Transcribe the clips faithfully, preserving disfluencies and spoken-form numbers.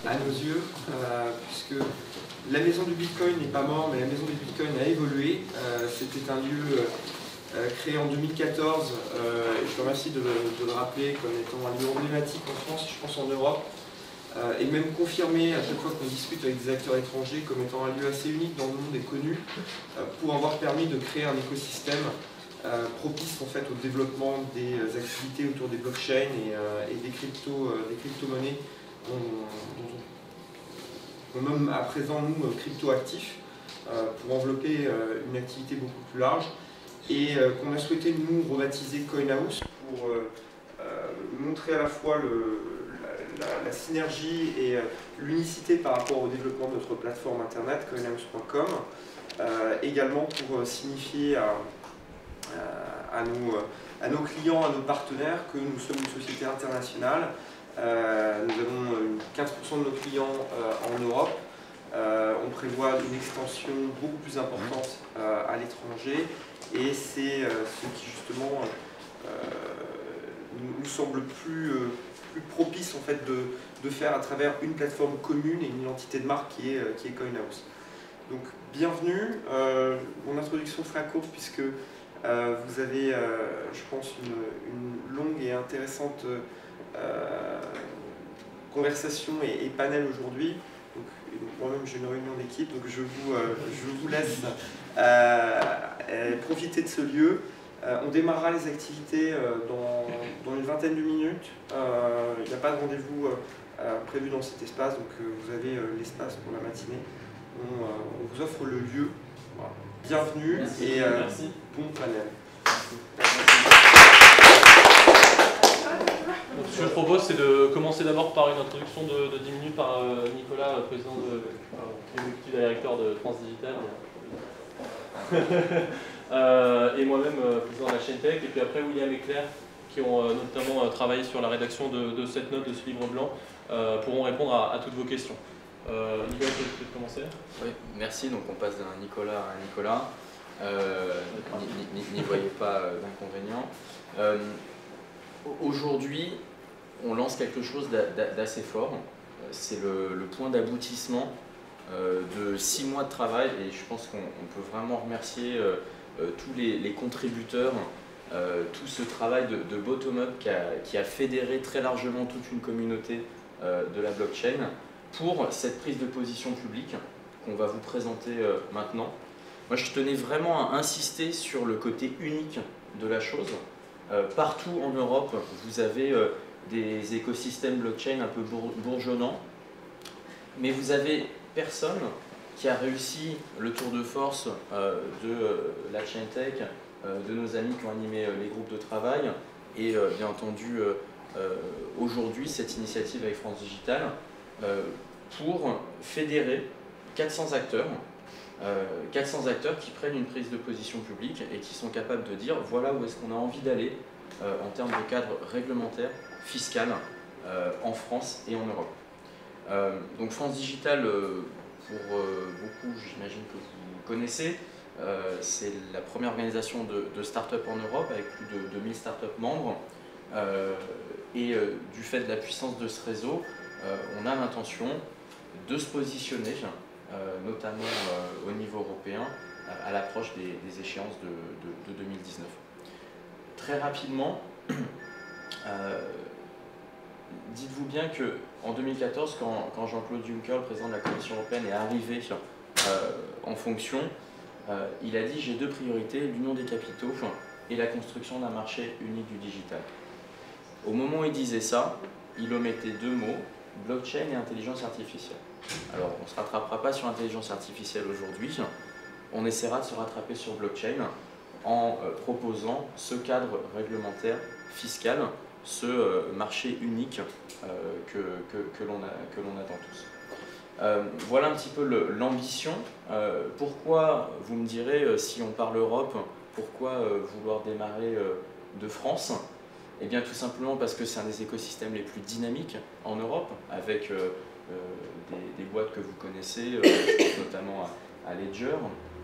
à nos yeux, euh, puisque la maison du Bitcoin n'est pas morte, mais la maison du Bitcoin a évolué. Euh, C'était un lieu euh, créé en deux mille quatorze, euh, et je vous remercie de, de le rappeler comme étant un lieu emblématique en France, je pense en Europe, euh, et même confirmé à chaque fois qu'on discute avec des acteurs étrangers comme étant un lieu assez unique dans le monde et connu, euh, pour avoir permis de créer un écosystème euh, propice en fait, au développement des activités autour des blockchains et, euh, et des crypto, euh, des crypto-monnaies dont, dont on nomme à présent nous crypto-actifs, euh, pour envelopper euh, une activité beaucoup plus large, et euh, qu'on a souhaité nous rebaptiser CoinHouse pour euh, euh, montrer à la fois le, la, la, la synergie et euh, l'unicité par rapport au développement de notre plateforme internet coinhouse point com, euh, également pour euh, signifier à, à, à, nos, à nos clients, à nos partenaires que nous sommes une société internationale. Euh, nous avons quinze pour cent de nos clients euh, en Europe. Euh, on prévoit une extension beaucoup plus importante euh, à l'étranger, et c'est euh, ce qui justement euh, nous semble plus, euh, plus propice en fait, de, de faire à travers une plateforme commune et une identité de marque qui est, euh, qui est CoinHouse. Donc bienvenue, euh, mon introduction sera courte puisque euh, vous avez, euh, je pense, une, une longue et intéressante Euh, conversation et, et panel aujourd'hui. Moi-même j'ai une réunion d'équipe, donc je vous, euh, je vous laisse euh, euh, profiter de ce lieu. Euh, on démarrera les activités euh, dans, dans une vingtaine de minutes. Euh, il n'y a pas de rendez-vous euh, prévu dans cet espace, donc euh, vous avez euh, l'espace pour la matinée. On, euh, on vous offre le lieu. Voilà. Bienvenue. Merci. Et euh, Merci. Bon panel. Donc, ce que je propose, c'est de commencer d'abord par une introduction de, de dix minutes par euh, Nicolas, président de, euh, exécutif directeur de France Digital, euh, et moi-même, euh, président de la chaîne Tech, et puis après William et Claire, qui ont euh, notamment euh, travaillé sur la rédaction de, de cette note, de ce livre blanc, euh, pourront répondre à, à toutes vos questions. Euh, Nicolas, tu peux commencer? Oui, merci. Donc on passe d'un Nicolas à un Nicolas. Euh, N'y voyez pas euh, d'inconvénient. Euh, Aujourd'hui, on lance quelque chose d'assez fort. C'est le, le point d'aboutissement euh, de six mois de travail, et je pense qu'on peut vraiment remercier euh, euh, tous les, les contributeurs, euh, tout ce travail de, de bottom-up qui a, qui a fédéré très largement toute une communauté euh, de la blockchain pour cette prise de position publique qu'on va vous présenter euh, maintenant. Moi, je tenais vraiment à insister sur le côté unique de la chose. Euh, partout en Europe, vous avez euh, des écosystèmes blockchain un peu bour bourgeonnants, mais vous avez personne qui a réussi le tour de force euh, de euh, la chaîne tech, euh, de nos amis qui ont animé euh, les groupes de travail, et euh, bien entendu euh, euh, aujourd'hui cette initiative avec France Digital euh, pour fédérer quatre cents acteurs. Euh, quatre cents acteurs qui prennent une prise de position publique et qui sont capables de dire voilà où est-ce qu'on a envie d'aller euh, en termes de cadre réglementaire, fiscal, euh, en France et en Europe. Euh, donc France Digital, euh, pour euh, beaucoup, j'imagine que vous connaissez, euh, c'est la première organisation de, de start-up en Europe avec plus de deux mille start-up membres. Euh, et euh, du fait de la puissance de ce réseau, euh, on a l'intention de se positionner Euh, notamment euh, au niveau européen, à, à l'approche des, des échéances de, de, de deux mille dix-neuf. Très rapidement, euh, dites-vous bien qu'en deux mille quatorze, quand, quand Jean-Claude Juncker, le président de la Commission européenne, est arrivé euh, en fonction, euh, il a dit « j'ai deux priorités, l'union des capitaux et la construction d'un marché unique du digital ». Au moment où il disait ça, il omettait deux mots, blockchain et intelligence artificielle. Alors, on ne se rattrapera pas sur l'intelligence artificielle aujourd'hui, on essaiera de se rattraper sur blockchain en euh, proposant ce cadre réglementaire fiscal, ce euh, marché unique euh, que, que, que l'on attend tous. Euh, voilà un petit peu l'ambition. Euh, pourquoi, vous me direz, euh, si on parle Europe, pourquoi euh, vouloir démarrer euh, de France? Eh bien tout simplement parce que c'est un des écosystèmes les plus dynamiques en Europe, avec euh, euh, des, des boîtes que vous connaissez, euh, je pense notamment à, à Ledger.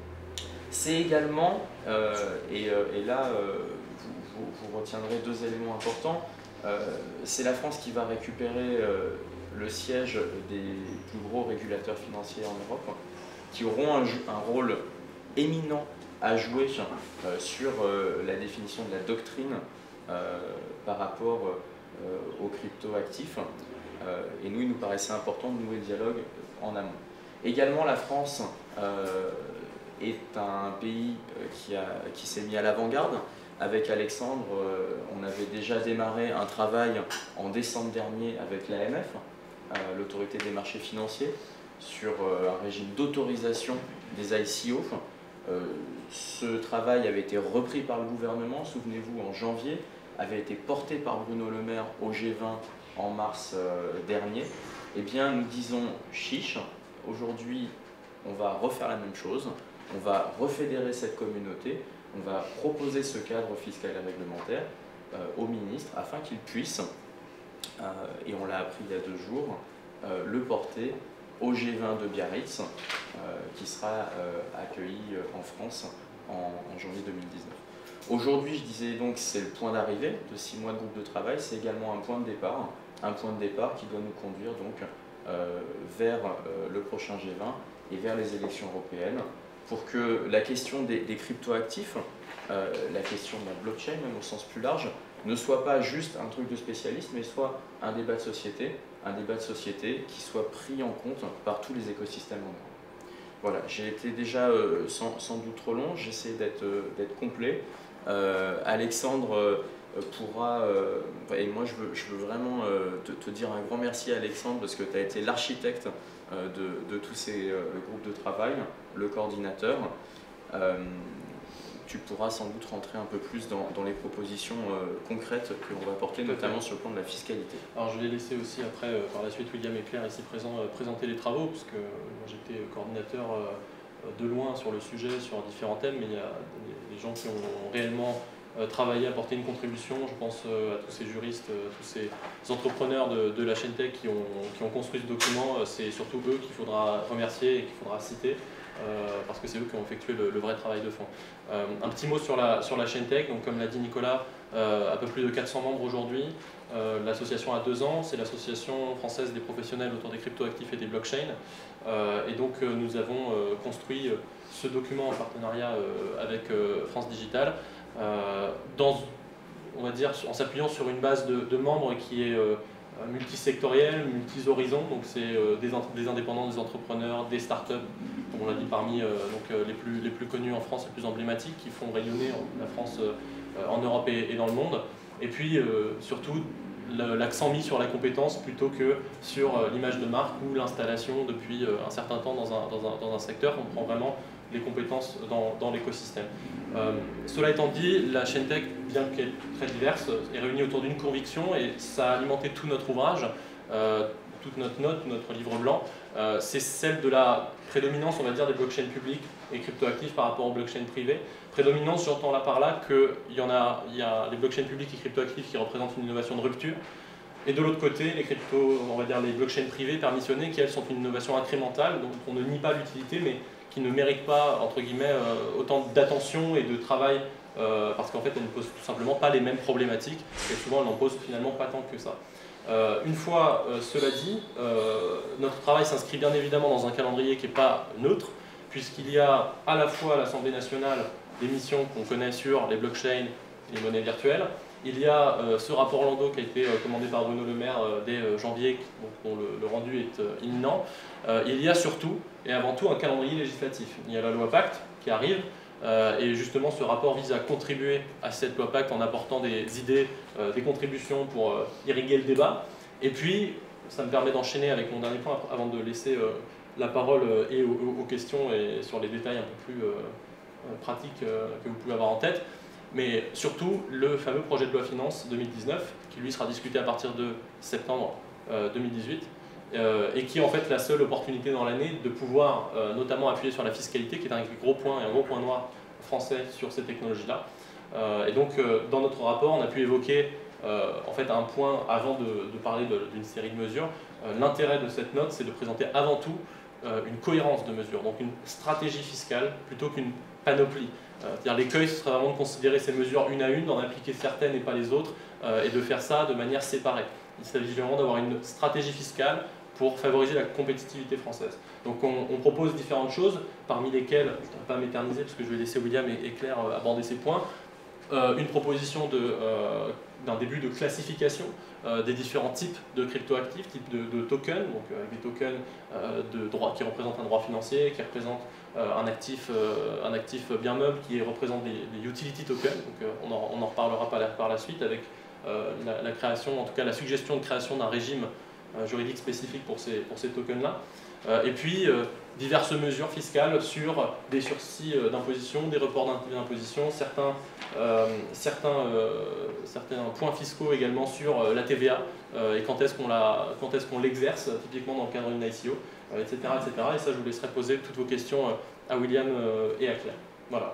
C'est également, euh, et, euh, et là euh, vous, vous, vous retiendrez deux éléments importants, euh, c'est la France qui va récupérer euh, le siège des plus gros régulateurs financiers en Europe, qui auront un, un rôle éminent à jouer euh, sur euh, la définition de la doctrine euh, par rapport euh, aux crypto-actifs. Euh, et nous, il nous paraissait important de nouer le dialogue en amont. Également, la France euh, est un pays qui, a, qui s'est mis à l'avant-garde. Avec Alexandre, euh, on avait déjà démarré un travail en décembre dernier avec l'A M F, euh, l'autorité des marchés financiers, sur euh, un régime d'autorisation des I C O. Euh, ce travail avait été repris par le gouvernement, souvenez-vous, en janvier, avait été porté par Bruno Le Maire au G vingt en mars euh, dernier. Eh bien, nous disons chiche, aujourd'hui, on va refaire la même chose, on va refédérer cette communauté, on va proposer ce cadre fiscal et réglementaire euh, au ministre afin qu'il puisse, euh, et on l'a appris il y a deux jours, euh, le porter au G vingt de Biarritz, euh, qui sera euh, accueilli en France en, en janvier deux mille dix-neuf. Aujourd'hui, je disais donc, c'est le point d'arrivée de six mois de groupe de travail, c'est également un point de départ, un point de départ qui doit nous conduire donc euh, vers euh, le prochain G vingt et vers les élections européennes, pour que la question des, des cryptoactifs, euh, la question de la blockchain, même au sens plus large, ne soit pas juste un truc de spécialiste, mais soit un débat de société, un débat de société qui soit pris en compte par tous les écosystèmes en Europe. Voilà, j'ai été déjà euh, sans, sans doute trop long, j'essaie d'être euh, d'être complet. Euh, Alexandre euh, pourra, euh, et moi je veux, je veux vraiment euh, te, te dire un grand merci Alexandre, parce que tu as été l'architecte euh, de, de tous ces euh, groupes de travail, le coordinateur. Euh, tu pourras sans doute rentrer un peu plus dans, dans les propositions euh, concrètes que l'on va apporter, notamment sur le plan de la fiscalité. Alors je vais laisser aussi après, euh, par la suite, William et Claire ici présents, euh, présenter les travaux, parce que euh, j'étais coordinateur euh, de loin sur le sujet, sur différents thèmes, mais il y a des, des gens qui ont réellement euh, travaillé, apporté une contribution. Je pense euh, à tous ces juristes, euh, tous ces entrepreneurs de, de la chaîne tech qui ont, qui ont construit ce document. C'est surtout eux qu'il faudra remercier et qu'il faudra citer. Euh, parce que c'est eux qui ont effectué le, le vrai travail de fond. Euh, un petit mot sur la, sur la chaîne tech, donc comme l'a dit Nicolas, euh, un peu plus de quatre cents membres aujourd'hui. Euh, l'association a deux ans, c'est l'association française des professionnels autour des cryptoactifs et des blockchains. Euh, et donc euh, nous avons euh, construit ce document en partenariat euh, avec euh, France Digital, euh, dans, on va dire, en s'appuyant sur une base de, de membres qui est euh, multisectoriel, multi-horizons, donc c'est euh, des, des indépendants, des entrepreneurs, des startups, comme on l'a dit, parmi euh, donc, euh, les, plus, les plus connus en France, les plus emblématiques, qui font rayonner la France euh, en Europe et, et dans le monde. Et puis euh, surtout l'accent mis sur la compétence plutôt que sur euh, l'image de marque ou l'installation depuis euh, un certain temps dans un, dans, un, dans un secteur. On prend vraiment les compétences dans, dans l'écosystème. Euh, cela étant dit, la chaîne tech, bien qu'elle est très diverse, est réunie autour d'une conviction et ça a alimenté tout notre ouvrage, euh, toute notre note, notre livre blanc. Euh, c'est celle de la prédominance, on va dire, des blockchains publiques et cryptoactifs par rapport aux blockchains privées. Prédominance, j'entends là par là qu'il y en a, il y a les blockchains publiques et cryptoactifs qui représentent une innovation de rupture. Et de l'autre côté, les cryptos, on va dire les blockchains privées permissionnées, qui elles sont une innovation incrémentale, donc on ne nie pas l'utilité, mais qui ne méritent pas, entre guillemets, euh, autant d'attention et de travail, euh, parce qu'en fait, elles ne posent tout simplement pas les mêmes problématiques, et souvent, elles n'en posent finalement pas tant que ça. Euh, une fois euh, cela dit, euh, notre travail s'inscrit bien évidemment dans un calendrier qui n'est pas neutre, puisqu'il y a à la fois à l'Assemblée nationale des missions qu'on connaît sur les blockchains et les monnaies virtuelles. Il y a euh, ce rapport Lando qui a été euh, commandé par Bruno Le Maire euh, dès euh, janvier, dont le, le rendu est euh, imminent. Euh, il y a surtout et avant tout un calendrier législatif. Il y a la loi Pacte qui arrive, euh, et justement ce rapport vise à contribuer à cette loi Pacte en apportant des idées, euh, des contributions pour euh, irriguer le débat. Et puis, ça me permet d'enchaîner avec mon dernier point avant de laisser euh, la parole euh, et aux, aux questions et sur les détails un peu plus euh, pratiques euh, que vous pouvez avoir en tête. Mais surtout le fameux projet de loi finance deux mille dix-neuf qui lui sera discuté à partir de septembre euh, deux mille dix-huit euh, et qui est en fait la seule opportunité dans l'année de pouvoir euh, notamment appuyer sur la fiscalité qui est un gros point et un gros point noir français sur ces technologies-là. Euh, et donc euh, dans notre rapport on a pu évoquer euh, en fait un point avant de, de parler d'une série de mesures. Euh, l'intérêt de cette note c'est de présenter avant tout euh, une cohérence de mesures, donc une stratégie fiscale plutôt qu'une panoplie. C'est-à-dire l'écueil, ce serait vraiment de considérer ces mesures une à une, d'en appliquer certaines et pas les autres, euh, et de faire ça de manière séparée. Il s'agit vraiment d'avoir une stratégie fiscale pour favoriser la compétitivité française. Donc on, on propose différentes choses, parmi lesquelles, je ne voudrais pas m'éterniser parce que je vais laisser William et, et Claire aborder ces points, euh, une proposition de, euh, d'un début de classification euh, des différents types de cryptoactifs, types de, de tokens, donc euh, des tokens euh, de droit, qui représentent un droit financier, qui représentent euh, un, actif, euh, un actif bien meuble, qui représente des, des utility tokens, donc euh, on, en, on en reparlera par la, par la suite avec euh, la, la création, en tout cas la suggestion de création d'un régime euh, juridique spécifique pour ces, pour ces tokens-là. Euh, et puis euh, diverses mesures fiscales sur des sursis euh, d'imposition, des reports d'imposition, certains, euh, certains, euh, certains points fiscaux également sur euh, la T V A euh, et quand est-ce qu'on la, quand est-ce qu'on l'exerce, typiquement dans le cadre d'une I C O, euh, et cetera, et cetera. Et ça, je vous laisserai poser toutes vos questions euh, à William euh, et à Claire. Voilà.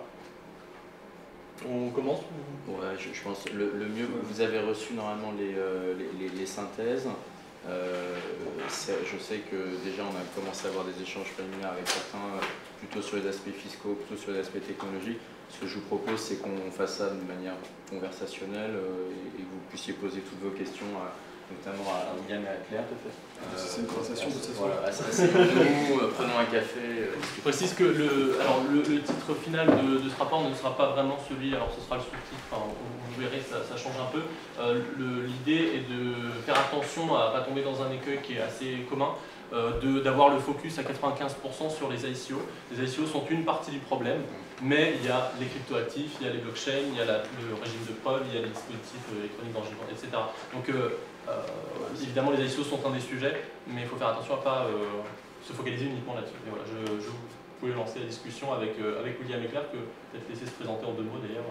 On commence ou... Ouais, je, je pense le, le mieux, vous avez reçu normalement les, euh, les, les, les synthèses. Euh, je sais que déjà on a commencé à avoir des échanges préliminaires avec certains, euh, plutôt sur les aspects fiscaux, plutôt sur les aspects technologiques. Ce que je vous propose, c'est qu'on fasse ça de manière conversationnelle euh, et, et que vous puissiez poser toutes vos questions, à, notamment à, à William et à Claire. Euh, c'est une conversation de cette Voilà, asseyons-nous, euh, prenons un café. Euh, je précise que le, alors le, le titre final de, de ce rapport ne sera pas vraiment celui, alors ce sera le sous-titre, enfin, vous verrez, ça, ça change un peu. Euh, L'idée est de faire attention à ne pas tomber dans un écueil qui est assez commun, euh, d'avoir le focus à quatre-vingt-quinze pour cent sur les I C O. Les I C O sont une partie du problème, mais il y a les cryptoactifs, il y a les blockchains, il y a la, le régime de preuve, il y a les dispositifs électroniques d'enregistrement, et cetera. Donc euh, euh, évidemment les I C O sont un des sujets, mais il faut faire attention à ne pas euh, se focaliser uniquement là-dessus. Voilà, je, je vous pouvez lancer la discussion avec, euh, avec William et Claire, que peut-être laisser se présenter en deux mots d'ailleurs.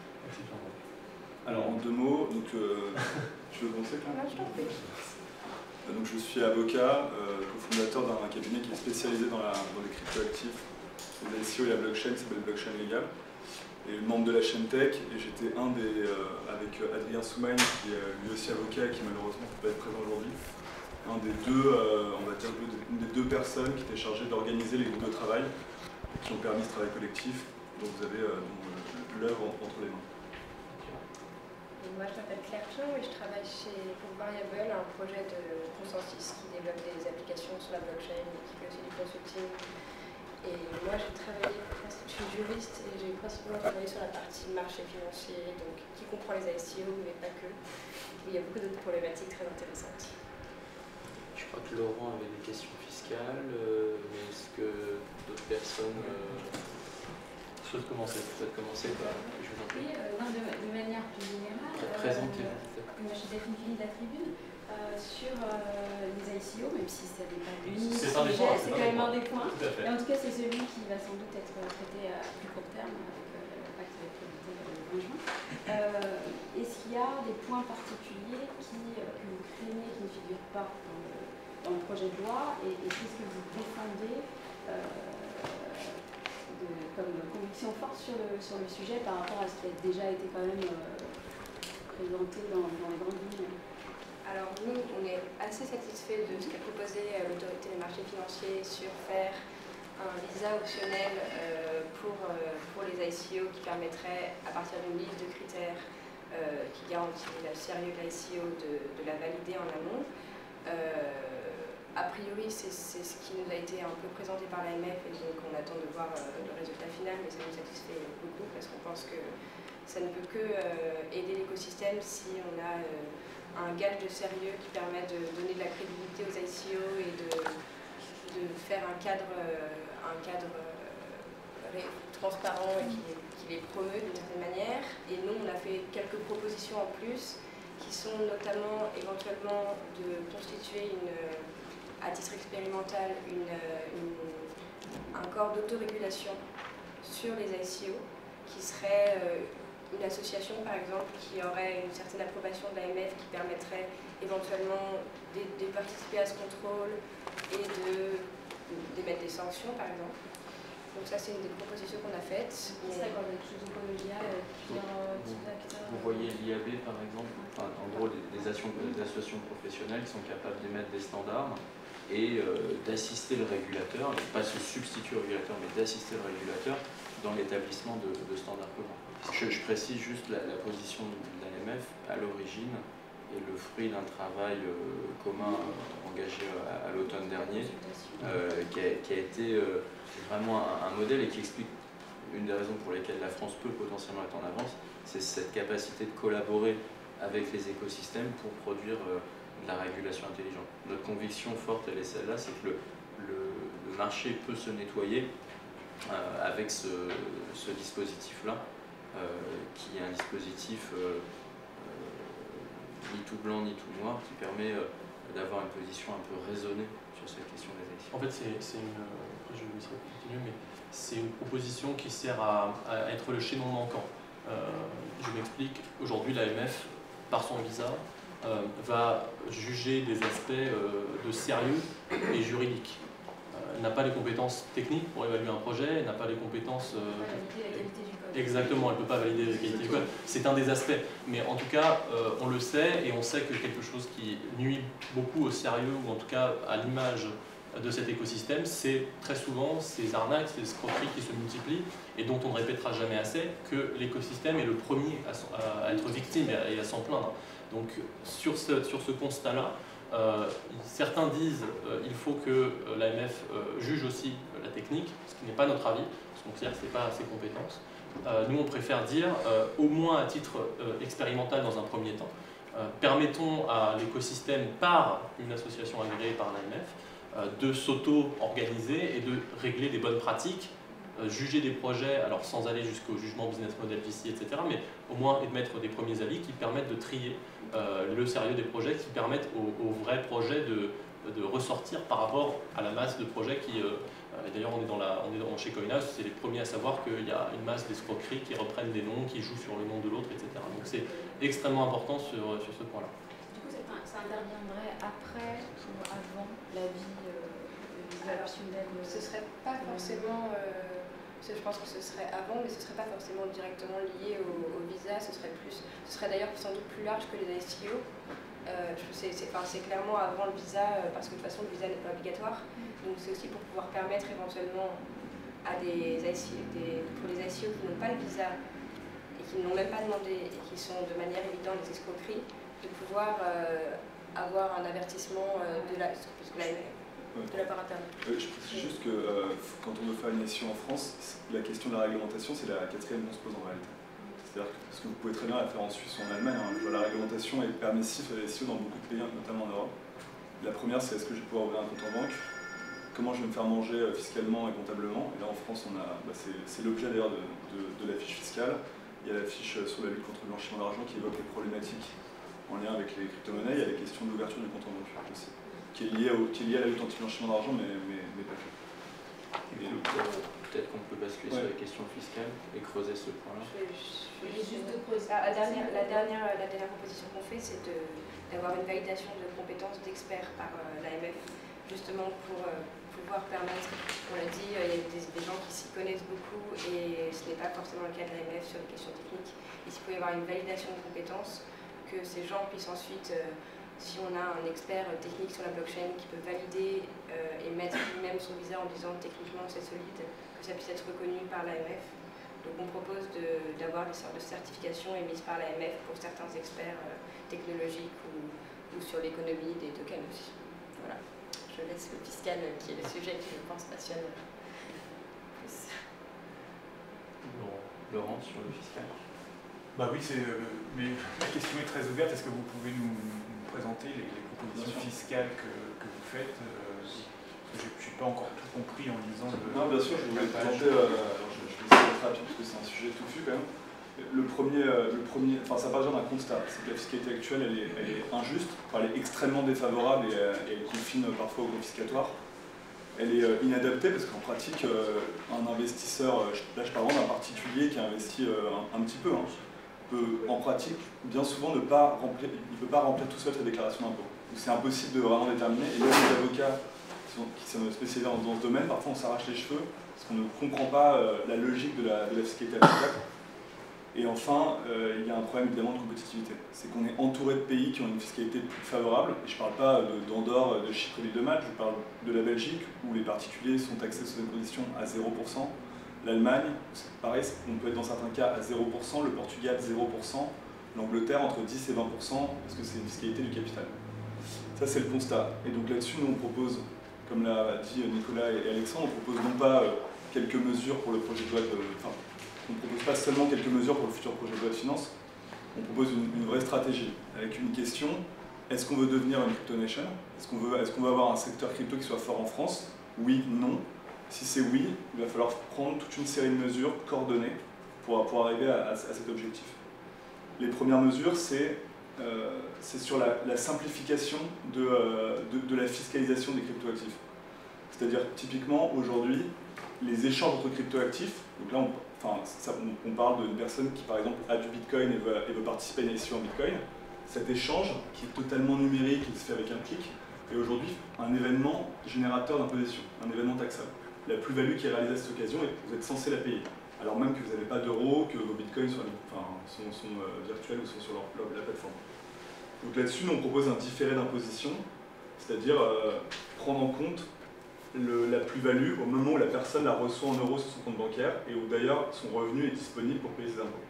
Euh, Alors en deux mots, donc, euh, tu veux commencer Claire ? Non, je t'en prie. Donc, je suis avocat, euh, cofondateur d'un cabinet qui est spécialisé dans, la, dans les cryptoactifs, les I C O et la blockchain, qui s'appelle Blockchain Legal, et membre de la chaîne Tech, et j'étais un des, euh, avec Adrien Soumagne, qui est lui aussi avocat et qui malheureusement ne peut pas être présent aujourd'hui, un des deux, euh, on va dire, une des deux personnes qui étaient chargées d'organiser les groupes de travail, qui ont permis ce travail collectif, dont vous avez euh, l'œuvre entre les mains. Moi, je m'appelle Claire Pion et je travaille chez Book Variable, un projet de consensus qui développe des applications sur la blockchain et qui fait aussi du consulting. Et moi, j'ai travaillé, je suis juriste et j'ai principalement travaillé sur la partie marché financier, donc qui comprend les I C O, mais pas que. Où il y a beaucoup d'autres problématiques très intéressantes. Je crois que Laurent avait des questions fiscales, euh, mais est-ce que d'autres personnes euh, souhaitent commencer souhaitent commencer bah, je vous en prie. Oui, euh, non, de, de manière plus générale, Présentez-vous. euh, moi je suis Delphine Fini de la Tribune, euh, sur euh, les I C O, même si ça n'est pas l'unique C'est un des points, c'est quand même un des points. Tout à fait. Et en tout cas, c'est celui qui va sans doute être traité à plus court terme avec euh, le pacte d'électricité le vingt juin. Euh, Est-ce qu'il y a des points particuliers qui, euh, que vous craignez qui ne figurent pas dans le, dans le projet de loi et, et qu'est-ce que vous défendez euh, de, comme conviction forte sur le, sur le sujet par rapport à ce qui a déjà été quand même euh, présenté dans, dans les grandes lignes? Alors nous, on est assez satisfait de ce qu'a proposé l'autorité des marchés financiers sur faire un visa optionnel euh, pour, euh, pour les I C O qui permettrait, à partir d'une liste de critères euh, qui garantit le sérieux de l'I C O, de, de la valider en amont. Euh, a priori, c'est ce qui nous a été un peu présenté par l'A M F et donc on attend de voir euh, le résultat final, mais ça nous satisfait beaucoup parce qu'on pense que ça ne peut que euh, aider l'écosystème si on a euh, un gage de sérieux qui permet de donner de la crédibilité aux I C O et de, de faire un cadre, euh, un cadre euh, transparent et qui, qui les promeut d'une certaine manière. Et nous, on a fait quelques propositions en plus qui sont notamment éventuellement de constituer une, à titre expérimental une, une, un corps d'autorégulation sur les I C O qui serait euh, une association par exemple qui aurait une certaine approbation de l'A M F qui permettrait éventuellement de, de participer à ce contrôle et d'émettre de, des sanctions par exemple. Donc ça c'est une des propositions qu'on a faites. C'est ça, quand quelque chose de collégial, plusieurs types d'acteurs. Vous voyez l'I A B par exemple, enfin, en gros des, des, associations, des associations professionnelles qui sont capables d'émettre des standards et euh, d'assister le régulateur, pas se substituer au régulateur mais d'assister le régulateur dans l'établissement de, de standards communs. Je, je précise juste la, la position de l'A M F à l'origine est le fruit d'un travail euh, commun euh, engagé à, à l'automne dernier, euh, qui, a, qui a été euh, vraiment un, un modèle et qui explique une des raisons pour lesquelles la France peut potentiellement être en avance, c'est cette capacité de collaborer avec les écosystèmes pour produire euh, de la régulation intelligente. Notre conviction forte, elle est celle-là, c'est que le, le, le marché peut se nettoyer euh, avec ce, ce dispositif-là, euh, qui est un dispositif euh, euh, ni tout blanc ni tout noir, qui permet euh, d'avoir une position un peu raisonnée sur cette question des élections. En fait, c'est une, après je vais laisser continuer, mais c'est une proposition qui sert à, à être le chaînon manquant. Euh, je m'explique, aujourd'hui l'A M F, par son visa, euh, va juger des aspects euh, de sérieux et juridiques. Euh, elle n'a pas les compétences techniques pour évaluer un projet, elle n'a pas les compétences... Euh, valider la qualité du code. Exactement, elle ne peut pas valider la qualité du code. C'est un des aspects. Mais en tout cas, euh, on le sait, et on sait que quelque chose qui nuit beaucoup au sérieux, ou en tout cas à l'image de cet écosystème, c'est très souvent ces arnaques, ces escroqueries qui se multiplient et dont on ne répétera jamais assez que l'écosystème est le premier à, à être victime et à s'en plaindre. Donc sur ce, sur ce constat-là, euh, certains disent qu'il euh, faut que euh, l'A M F euh, juge aussi euh, la technique, ce qui n'est pas notre avis, parce qu'on considère que ce n'est pas ses compétences. Euh, nous on préfère dire, euh, au moins à titre euh, expérimental dans un premier temps, euh, permettons à l'écosystème par une association agréée par l'A M F de s'auto-organiser et de régler des bonnes pratiques, euh, juger des projets, alors sans aller jusqu'au jugement business model V C, et cetera, mais au moins émettre des premiers avis qui permettent de trier euh, le sérieux des projets, qui permettent aux, aux vrais projets de, de ressortir par rapport à la masse de projets qui... Euh, et d'ailleurs, on est, dans la, on est dans, chez Coinhouse, c'est les premiers à savoir qu'il y a une masse d'escroqueries qui reprennent des noms, qui jouent sur le nom de l'autre, et cetera. Donc c'est extrêmement important sur, sur ce point-là. Du coup, ça interviendrait après ou avant l'avis évaluationnel? Ce serait pas forcément, euh, je pense que ce serait avant, mais ce serait pas forcément directement lié au, au visa. Ce serait plus, ce serait d'ailleurs sans doute plus large que les I C O. Euh, c'est enfin, clairement avant le visa, parce que de toute façon le visa n'est pas obligatoire. Donc c'est aussi pour pouvoir permettre éventuellement à des, I C O, des pour les I C O qui n'ont pas le visa et qui ne l'ont même pas demandé et qui sont de manière évidente des escroqueries, de pouvoir euh, avoir un avertissement euh, de la, parce que la Ouais. de la part interne. Euh, je précise juste que euh, quand on veut faire une I C O en France, la question de la réglementation, c'est la quatrième qu'on se pose en réalité. C'est-à-dire que, parce que vous pouvez très bien la faire en Suisse ou en Allemagne, hein, la réglementation est permissive à la I C O dans beaucoup de pays, notamment en Europe. La première, c'est est-ce que je vais pouvoir ouvrir un compte en banque? Comment je vais me faire manger euh, fiscalement et comptablement? Et là en France, on a, bah, c'est l'objet d'ailleurs de, de, de la fiche fiscale. Il y a la fiche sur la lutte contre le blanchiment d'argent qui évoque les problématiques en lien avec les crypto-monnaies. Il y a les questions d'ouverture du compte en banque aussi, qui est liée, au, qui est liée à la lutte anti-blanchiment d'argent, mais, mais, mais pas que. Peut-être qu'on peut basculer ouais. sur les questions fiscales et creuser ce point-là. Je vais, je vais juste de creuser. La, la, dernière, la, dernière, la dernière proposition qu'on fait, c'est d'avoir une validation de compétences d'experts par euh, l'A M F, justement pour euh, pouvoir permettre, on l'a dit, euh, il y a des, des gens qui s'y connaissent beaucoup et ce n'est pas forcément le cas de l'A M F sur les questions techniques. Et s'il peut y avoir une validation de compétences, que ces gens puissent ensuite... Euh, si on a un expert technique sur la blockchain qui peut valider euh, et mettre lui-même son visa en disant techniquement c'est solide, que ça puisse être reconnu par l'A M F. Donc on propose d'avoir des sortes de certifications émises par l'A M F pour certains experts euh, technologiques ou, ou sur l'économie des tokens aussi. Voilà. Je laisse le fiscal euh, qui est le sujet qui je pense passionne plus. Laurent, Laurent sur le fiscal. Bah oui, euh, mais la question est très ouverte. Est-ce que vous pouvez nous présenter les, les propositions fiscales que, que vous faites? euh, Je n'ai pas encore tout compris en lisant le... Non, bien sûr, je voulais présenter, euh, alors je, je vais essayer d'être rapide parce que c'est un sujet touffu quand même. Le premier, le premier, enfin ça part d'un constat, c'est que la fiscalité actuelle elle est, elle est injuste, enfin, elle est extrêmement défavorable et, et elle confine parfois au confiscatoire. Elle est inadaptée parce qu'en pratique, un investisseur, là je parle vraiment d'un particulier qui investit un, un petit peu, hein, peut en pratique bien souvent ne pas remplir, il ne peut pas remplir tout seul sa déclaration d'impôt. C'est impossible de vraiment déterminer. Et là, les avocats qui sont, qui sont spécialisés dans, dans ce domaine, parfois on s'arrache les cheveux parce qu'on ne comprend pas euh, la logique de la, de la fiscalité applicable. Et enfin, euh, il y a un problème évidemment de compétitivité. C'est qu'on est entouré de pays qui ont une fiscalité plus favorable. Et je ne parle pas d'Andorre, de, de Chypre et de Malte, je parle de la Belgique où les particuliers sont taxés sous imposition à zéro pour cent. L'Allemagne, pareil, on peut être dans certains cas à zéro pour cent, le Portugal zéro pour cent, l'Angleterre entre dix et vingt pour cent, parce que c'est une fiscalité du capital. Ça, c'est le constat. Et donc là-dessus, nous, on propose, comme l'a dit Nicolas et Alexandre, on propose non pas quelques mesures pour le projet de loi de... Enfin, on ne propose pas seulement quelques mesures pour le futur projet de loi de finances, on propose une, une vraie stratégie, avec une question, est-ce qu'on veut devenir une crypto-nation? Est-ce qu'on veut, est-ce qu'on veut avoir un secteur crypto qui soit fort en France? Oui, non. Si c'est oui, il va falloir prendre toute une série de mesures coordonnées pour, pour arriver à, à, à cet objectif. Les premières mesures, c'est euh, sur la, la simplification de, euh, de, de la fiscalisation des cryptoactifs. C'est-à-dire, typiquement, aujourd'hui, les échanges entre cryptoactifs, donc là, on, enfin, ça, on, on parle d'une personne qui, par exemple, a du Bitcoin et veut, et veut participer à une émission en Bitcoin. Cet échange, qui est totalement numérique, qui se fait avec un clic, est aujourd'hui un événement générateur d'imposition, un événement taxable. La plus-value qui est réalisée à cette occasion, vous êtes censé la payer. Alors même que vous n'avez pas d'euros, que vos bitcoins sont, enfin, sont, sont euh, virtuels ou sont sur leur, leur, la plateforme. Donc là-dessus, nous on propose un différé d'imposition, c'est-à-dire euh, prendre en compte le, la plus-value au moment où la personne la reçoit en euros sur son compte bancaire et où d'ailleurs son revenu est disponible pour payer ses impôts.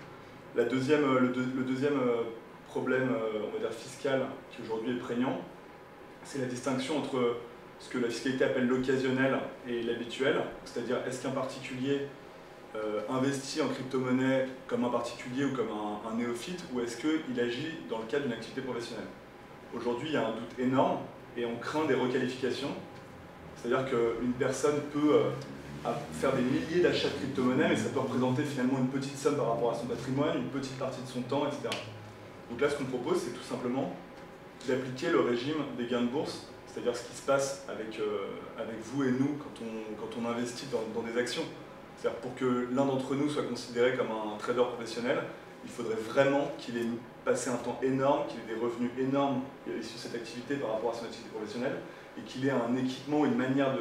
La deuxième, le, deux, le deuxième problème, on va dire fiscal, qui aujourd'hui est prégnant, c'est la distinction entre ce que la fiscalité appelle l'occasionnel et l'habituel, c'est-à-dire est-ce qu'un particulier euh, investit en crypto-monnaie comme un particulier ou comme un, un néophyte, ou est-ce qu'il agit dans le cadre d'une activité professionnelle? Aujourd'hui, il y a un doute énorme et on craint des requalifications, c'est-à-dire qu'une personne peut euh, faire des milliers d'achats de crypto-monnaie, mais ça peut représenter finalement une petite somme par rapport à son patrimoine, une petite partie de son temps, et cetera. Donc là, ce qu'on propose, c'est tout simplement d'appliquer le régime des gains de bourse, c'est-à-dire ce qui se passe avec, euh, avec vous et nous quand on, quand on investit dans, dans des actions. C'est-à-dire pour que l'un d'entre nous soit considéré comme un trader professionnel, il faudrait vraiment qu'il ait passé un temps énorme, qu'il ait des revenus énormes issus de cette activité par rapport à son activité professionnelle, et qu'il ait un équipement, une manière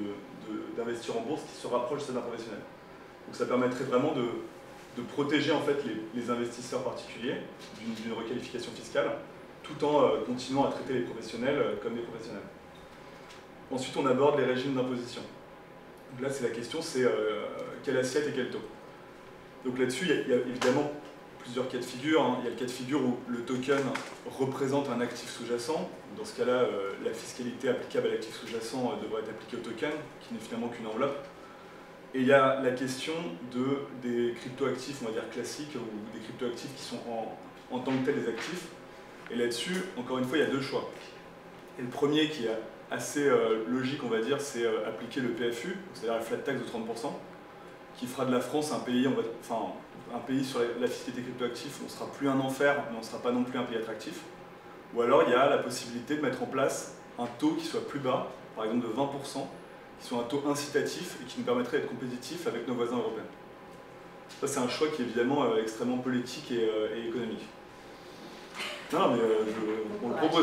d'investir en bourse qui se rapproche de celle d'un professionnel. Donc ça permettrait vraiment de, de protéger en fait les, les investisseurs particuliers d'une requalification fiscale, tout en euh, continuant à traiter les professionnels euh, comme des professionnels. Ensuite, on aborde les régimes d'imposition. Donc là, c'est la question, c'est euh, quelle assiette et quel taux. Donc là-dessus, il, il y a évidemment plusieurs cas de figure. Hein. Il y a le cas de figure où le token représente un actif sous-jacent. Dans ce cas-là, euh, la fiscalité applicable à l'actif sous-jacent euh, devrait être appliquée au token, qui n'est finalement qu'une enveloppe. Et il y a la question de, des cryptoactifs, on va dire classiques, ou des cryptoactifs qui sont en, en tant que tels des actifs. Et là-dessus, encore une fois, il y a deux choix. Et le premier, qui est assez euh, logique, on va dire, c'est euh, appliquer le P F U, c'est-à-dire la flat tax de trente pour cent, qui fera de la France un pays, on va, enfin, un pays sur la, la fiscalité cryptoactif, on ne sera plus un enfer, mais on ne sera pas non plus un pays attractif. Ou alors, il y a la possibilité de mettre en place un taux qui soit plus bas, par exemple de vingt pour cent, qui soit un taux incitatif et qui nous permettrait d'être compétitif avec nos voisins européens. Ça, c'est un choix qui est évidemment euh, extrêmement politique et, euh, et économique. Non, mais euh, je, on le propose.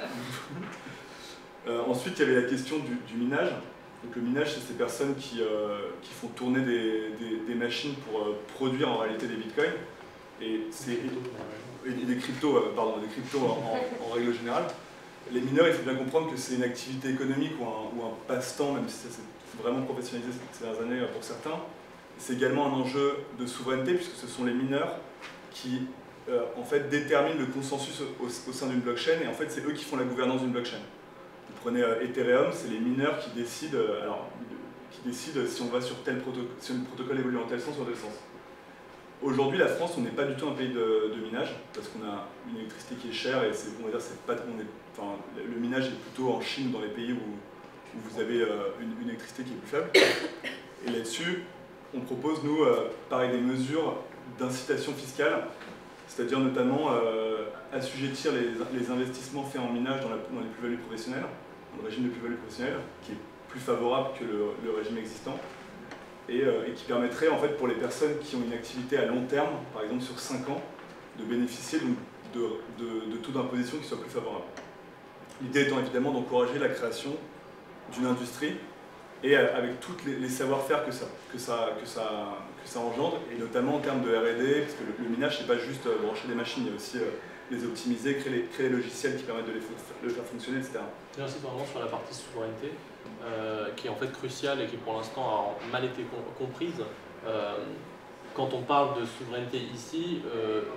euh, ensuite, il y avait la question du, du minage. Donc, le minage, c'est ces personnes qui, euh, qui font tourner des, des, des machines pour euh, produire en réalité des bitcoins. Et, et, et des cryptos, euh, pardon, des cryptos en, en, en règle générale. Les mineurs, il faut bien comprendre que c'est une activité économique ou un, ou un passe-temps, même si ça s'est vraiment professionnalisé ces dernières années pour certains. C'est également un enjeu de souveraineté, puisque ce sont les mineurs qui euh, en fait, déterminent le consensus au, au sein d'une blockchain, et en fait, c'est eux qui font la gouvernance d'une blockchain. Vous prenez euh, Ethereum, c'est les mineurs qui décident, euh, alors, qui décident si on va sur tel protocole, si le protocole évolue en tel sens ou en tel sens. Aujourd'hui, la France, on n'est pas du tout un pays de, de minage, parce qu'on a une électricité qui est chère, et c'est, on va dire, c'est pas, on est, enfin, le minage est plutôt en Chine, dans les pays où, où vous avez euh, une, une électricité qui est plus faible. Et là-dessus, on propose, nous, euh, pareil, des mesures d'incitation fiscale, c'est-à-dire notamment euh, assujettir les, les investissements faits en minage dans, la, dans les plus-values professionnelles, dans le régime de plus-value professionnelle, qui est plus favorable que le, le régime existant. Et, euh, et qui permettrait en fait pour les personnes qui ont une activité à long terme, par exemple sur cinq ans, de bénéficier de, de, de, de taux d'imposition qui soient plus favorables. L'idée étant évidemment d'encourager la création d'une industrie et euh, avec tous les, les savoir-faire que ça, que, ça, que, ça, que ça engendre, et notamment en termes de R et D, parce que le, le minage c'est pas juste euh, brancher des machines, il y a aussi euh, les optimiser, créer les, créer les logiciels qui permettent de les, de les faire fonctionner, et cetera. Merci vraiment sur la partie souveraineté. Euh, qui est en fait cruciale et qui pour l'instant a mal été com comprise. Euh, quand on parle de souveraineté ici, euh,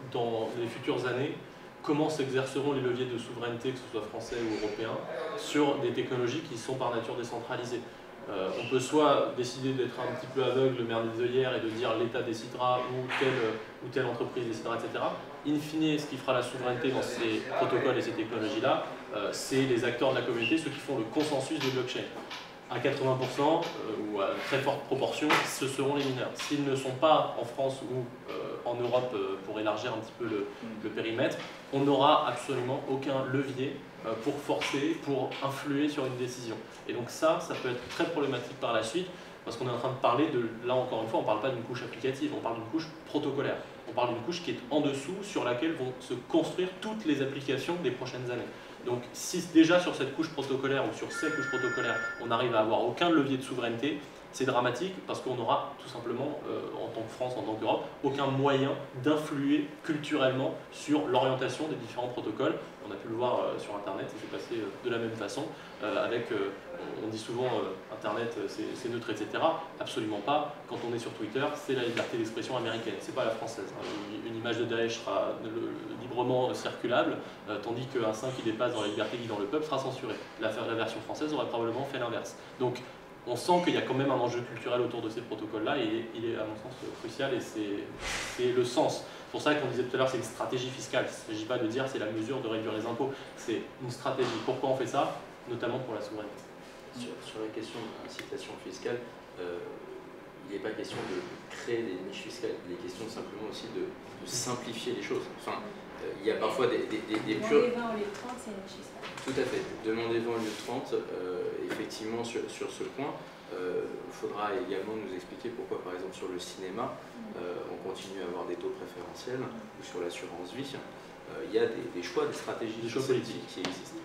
dans les futures années, comment s'exerceront les leviers de souveraineté, que ce soit français ou européen, sur des technologies qui sont par nature décentralisées. Euh, on peut soit décider d'être un petit peu aveugle, mère des œillères, et de dire l'État décidera ou telle, ou telle entreprise décidera, et cetera. In fine, ce qui fera la souveraineté dans ces protocoles et ces technologies-là, euh, c'est les acteurs de la communauté, ceux qui font le consensus des blockchains. À quatre-vingts pour cent euh, ou à très forte proportion, ce seront les mineurs. S'ils ne sont pas en France ou euh, en Europe, euh, pour élargir un petit peu le, le périmètre, on n'aura absolument aucun levier euh, pour forcer, pour influer sur une décision. Et donc ça, ça peut être très problématique par la suite, parce qu'on est en train de parler de, là encore une fois, on ne parle pas d'une couche applicative, on parle d'une couche protocolaire. On parle d'une couche qui est en dessous, sur laquelle vont se construire toutes les applications des prochaines années. Donc si déjà sur cette couche protocolaire ou sur ces couches protocolaires, on n'arrive à avoir aucun levier de souveraineté, c'est dramatique parce qu'on n'aura tout simplement, euh, en tant que France, en tant qu'Europe, aucun moyen d'influer culturellement sur l'orientation des différents protocoles. On a pu le voir euh, sur Internet, ça s'est passé euh, de la même façon, euh, avec, euh, on dit souvent euh, Internet c'est neutre, et cetera. Absolument pas. Quand on est sur Twitter, c'est la liberté d'expression américaine, c'est pas la française. Hein. Une image de Daesh sera librement circulable, euh, tandis qu'un sein qui dépasse dans la liberté guidant le peuple sera censuré. La, la version française aurait probablement fait l'inverse. Donc, on sent qu'il y a quand même un enjeu culturel autour de ces protocoles-là et il est à mon sens crucial et c'est le sens. C'est pour ça qu'on disait tout à l'heure c'est une stratégie fiscale. Il ne s'agit pas de dire c'est la mesure de réduire les impôts, c'est une stratégie. Pourquoi on fait ça? Notamment pour la souveraineté. Sur, sur la question d'incitation fiscale, euh, il n'est pas question de créer des niches fiscales, il est question simplement aussi de, de simplifier les choses. Enfin, euh, il y a parfois des, des, des, des purs... Demander vingt au lieu de trente, c'est une niche fiscale. Tout à fait. Demander vingt au lieu de trente, euh, effectivement, sur, sur ce point, il euh, faudra également nous expliquer pourquoi, par exemple, sur le cinéma, euh, on continue à avoir des taux préférentiels, ou sur l'assurance vie, euh, il y a des, des choix, des stratégies des choix politiques qui existent.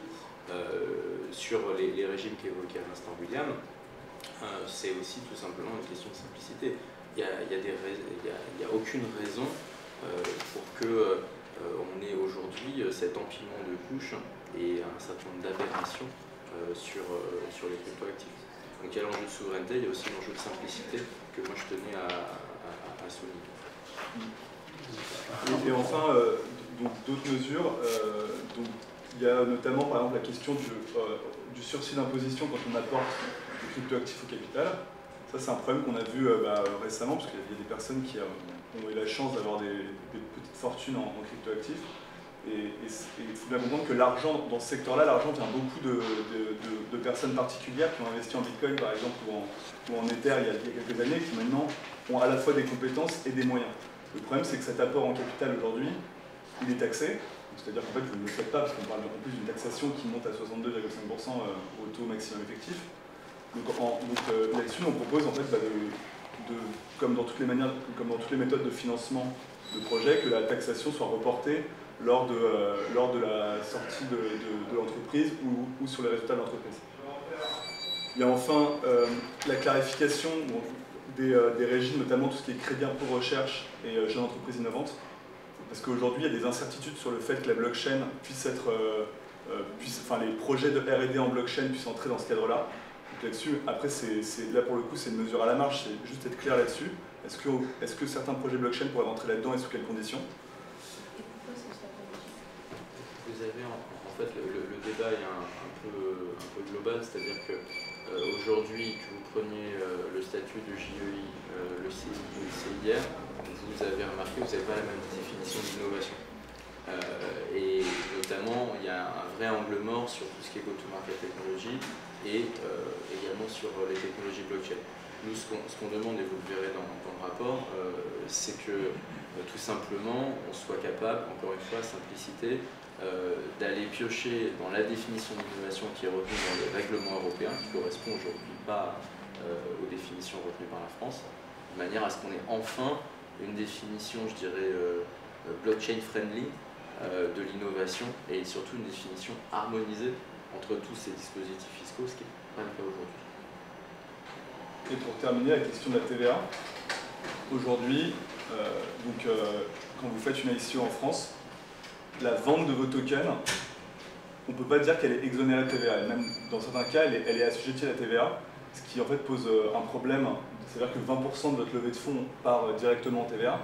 Euh, sur les, les régimes qu'évoquait à l'instant William, euh, c'est aussi tout simplement une question de simplicité. Il n'y a, il y a, des rais- il y a, il y a aucune raison euh, pour que euh, on ait aujourd'hui cet empilement de couches et un certain nombre d'aberrations euh, sur, euh, sur les cryptoactifs. Donc il y a l'enjeu de souveraineté, il y a aussi l'enjeu de simplicité que moi je tenais à, à, à souligner. Et, et enfin, euh, donc d'autres mesures, euh, donc, il y a notamment par exemple la question du, euh, du sursis d'imposition quand on apporte des cryptoactifs au capital. Ça c'est un problème qu'on a vu euh, bah, récemment, parce qu'il y a des personnes qui euh, ont eu la chance d'avoir des, des petites fortunes en, en cryptoactifs. Et il faut bien comprendre que l'argent, dans ce secteur-là, l'argent vient beaucoup de, de, de, de personnes particulières qui ont investi en Bitcoin par exemple ou en, ou en Ether il y, a, il y a quelques années, qui maintenant ont à la fois des compétences et des moyens. Le problème c'est que cet apport en capital aujourd'hui, il est taxé. C'est-à-dire qu'en fait, vous ne le faites pas, parce qu'on parle en plus d'une taxation qui monte à soixante-deux virgule cinq pour cent au taux maximum effectif. Donc, donc euh, là-dessus, on propose en fait, bah, de, de, comme, dans toutes les manières, comme dans toutes les méthodes de financement de projet, que la taxation soit reportée lors de, euh, lors de la sortie de, de, de l'entreprise ou, ou sur les résultats de l'entreprise. Il y a enfin euh, la clarification bon, des, euh, des régimes, notamment tout ce qui est crédit impôt recherche et euh, jeunes entreprises innovantes. Parce qu'aujourd'hui, il y a des incertitudes sur le fait que la blockchain puisse être, euh, euh, puisse, enfin les projets de R et D en blockchain puissent entrer dans ce cadre-là. Donc là-dessus, après, c'est, c'est, là pour le coup, c'est une mesure à la marge, c'est juste être clair là-dessus. Est-ce que, est-ce que certains projets blockchain pourraient rentrer là-dedans et sous quelles conditions? Et pourquoi ce serait pas logique? Vous avez en, en fait le, le, le débat est un, un, peu, un peu global, c'est-à-dire que euh, aujourd'hui, que vous preniez euh, le statut de J E I, euh, le C I ou le C I R, vous avez remarqué, vous n'avez pas la même définition d'innovation. Euh, et notamment, il y a un vrai angle mort sur tout ce qui est go-to-market technology et euh, également sur les technologies blockchain. Nous, ce qu'on qu'on demande, et vous le verrez dans, dans le rapport, euh, c'est que euh, tout simplement, on soit capable, encore une fois, simplicité, euh, d'aller piocher dans la définition d'innovation qui est retenue dans le règlement européen, qui ne correspond aujourd'hui pas euh, aux définitions retenues par la France, de manière à ce qu'on ait enfin une définition, je dirais, euh, blockchain friendly euh, de l'innovation et surtout une définition harmonisée entre tous ces dispositifs fiscaux, ce qui n'est pas le cas aujourd'hui. Et pour terminer, la question de la T V A. Aujourd'hui, euh, donc, euh, quand vous faites une I C O en France, la vente de vos tokens, on ne peut pas dire qu'elle est exonérée de T V A. Même dans certains cas, elle est, elle est assujettie à la T V A, ce qui en fait pose un problème. C'est-à-dire que vingt pour cent de votre levée de fonds part directement en T V A.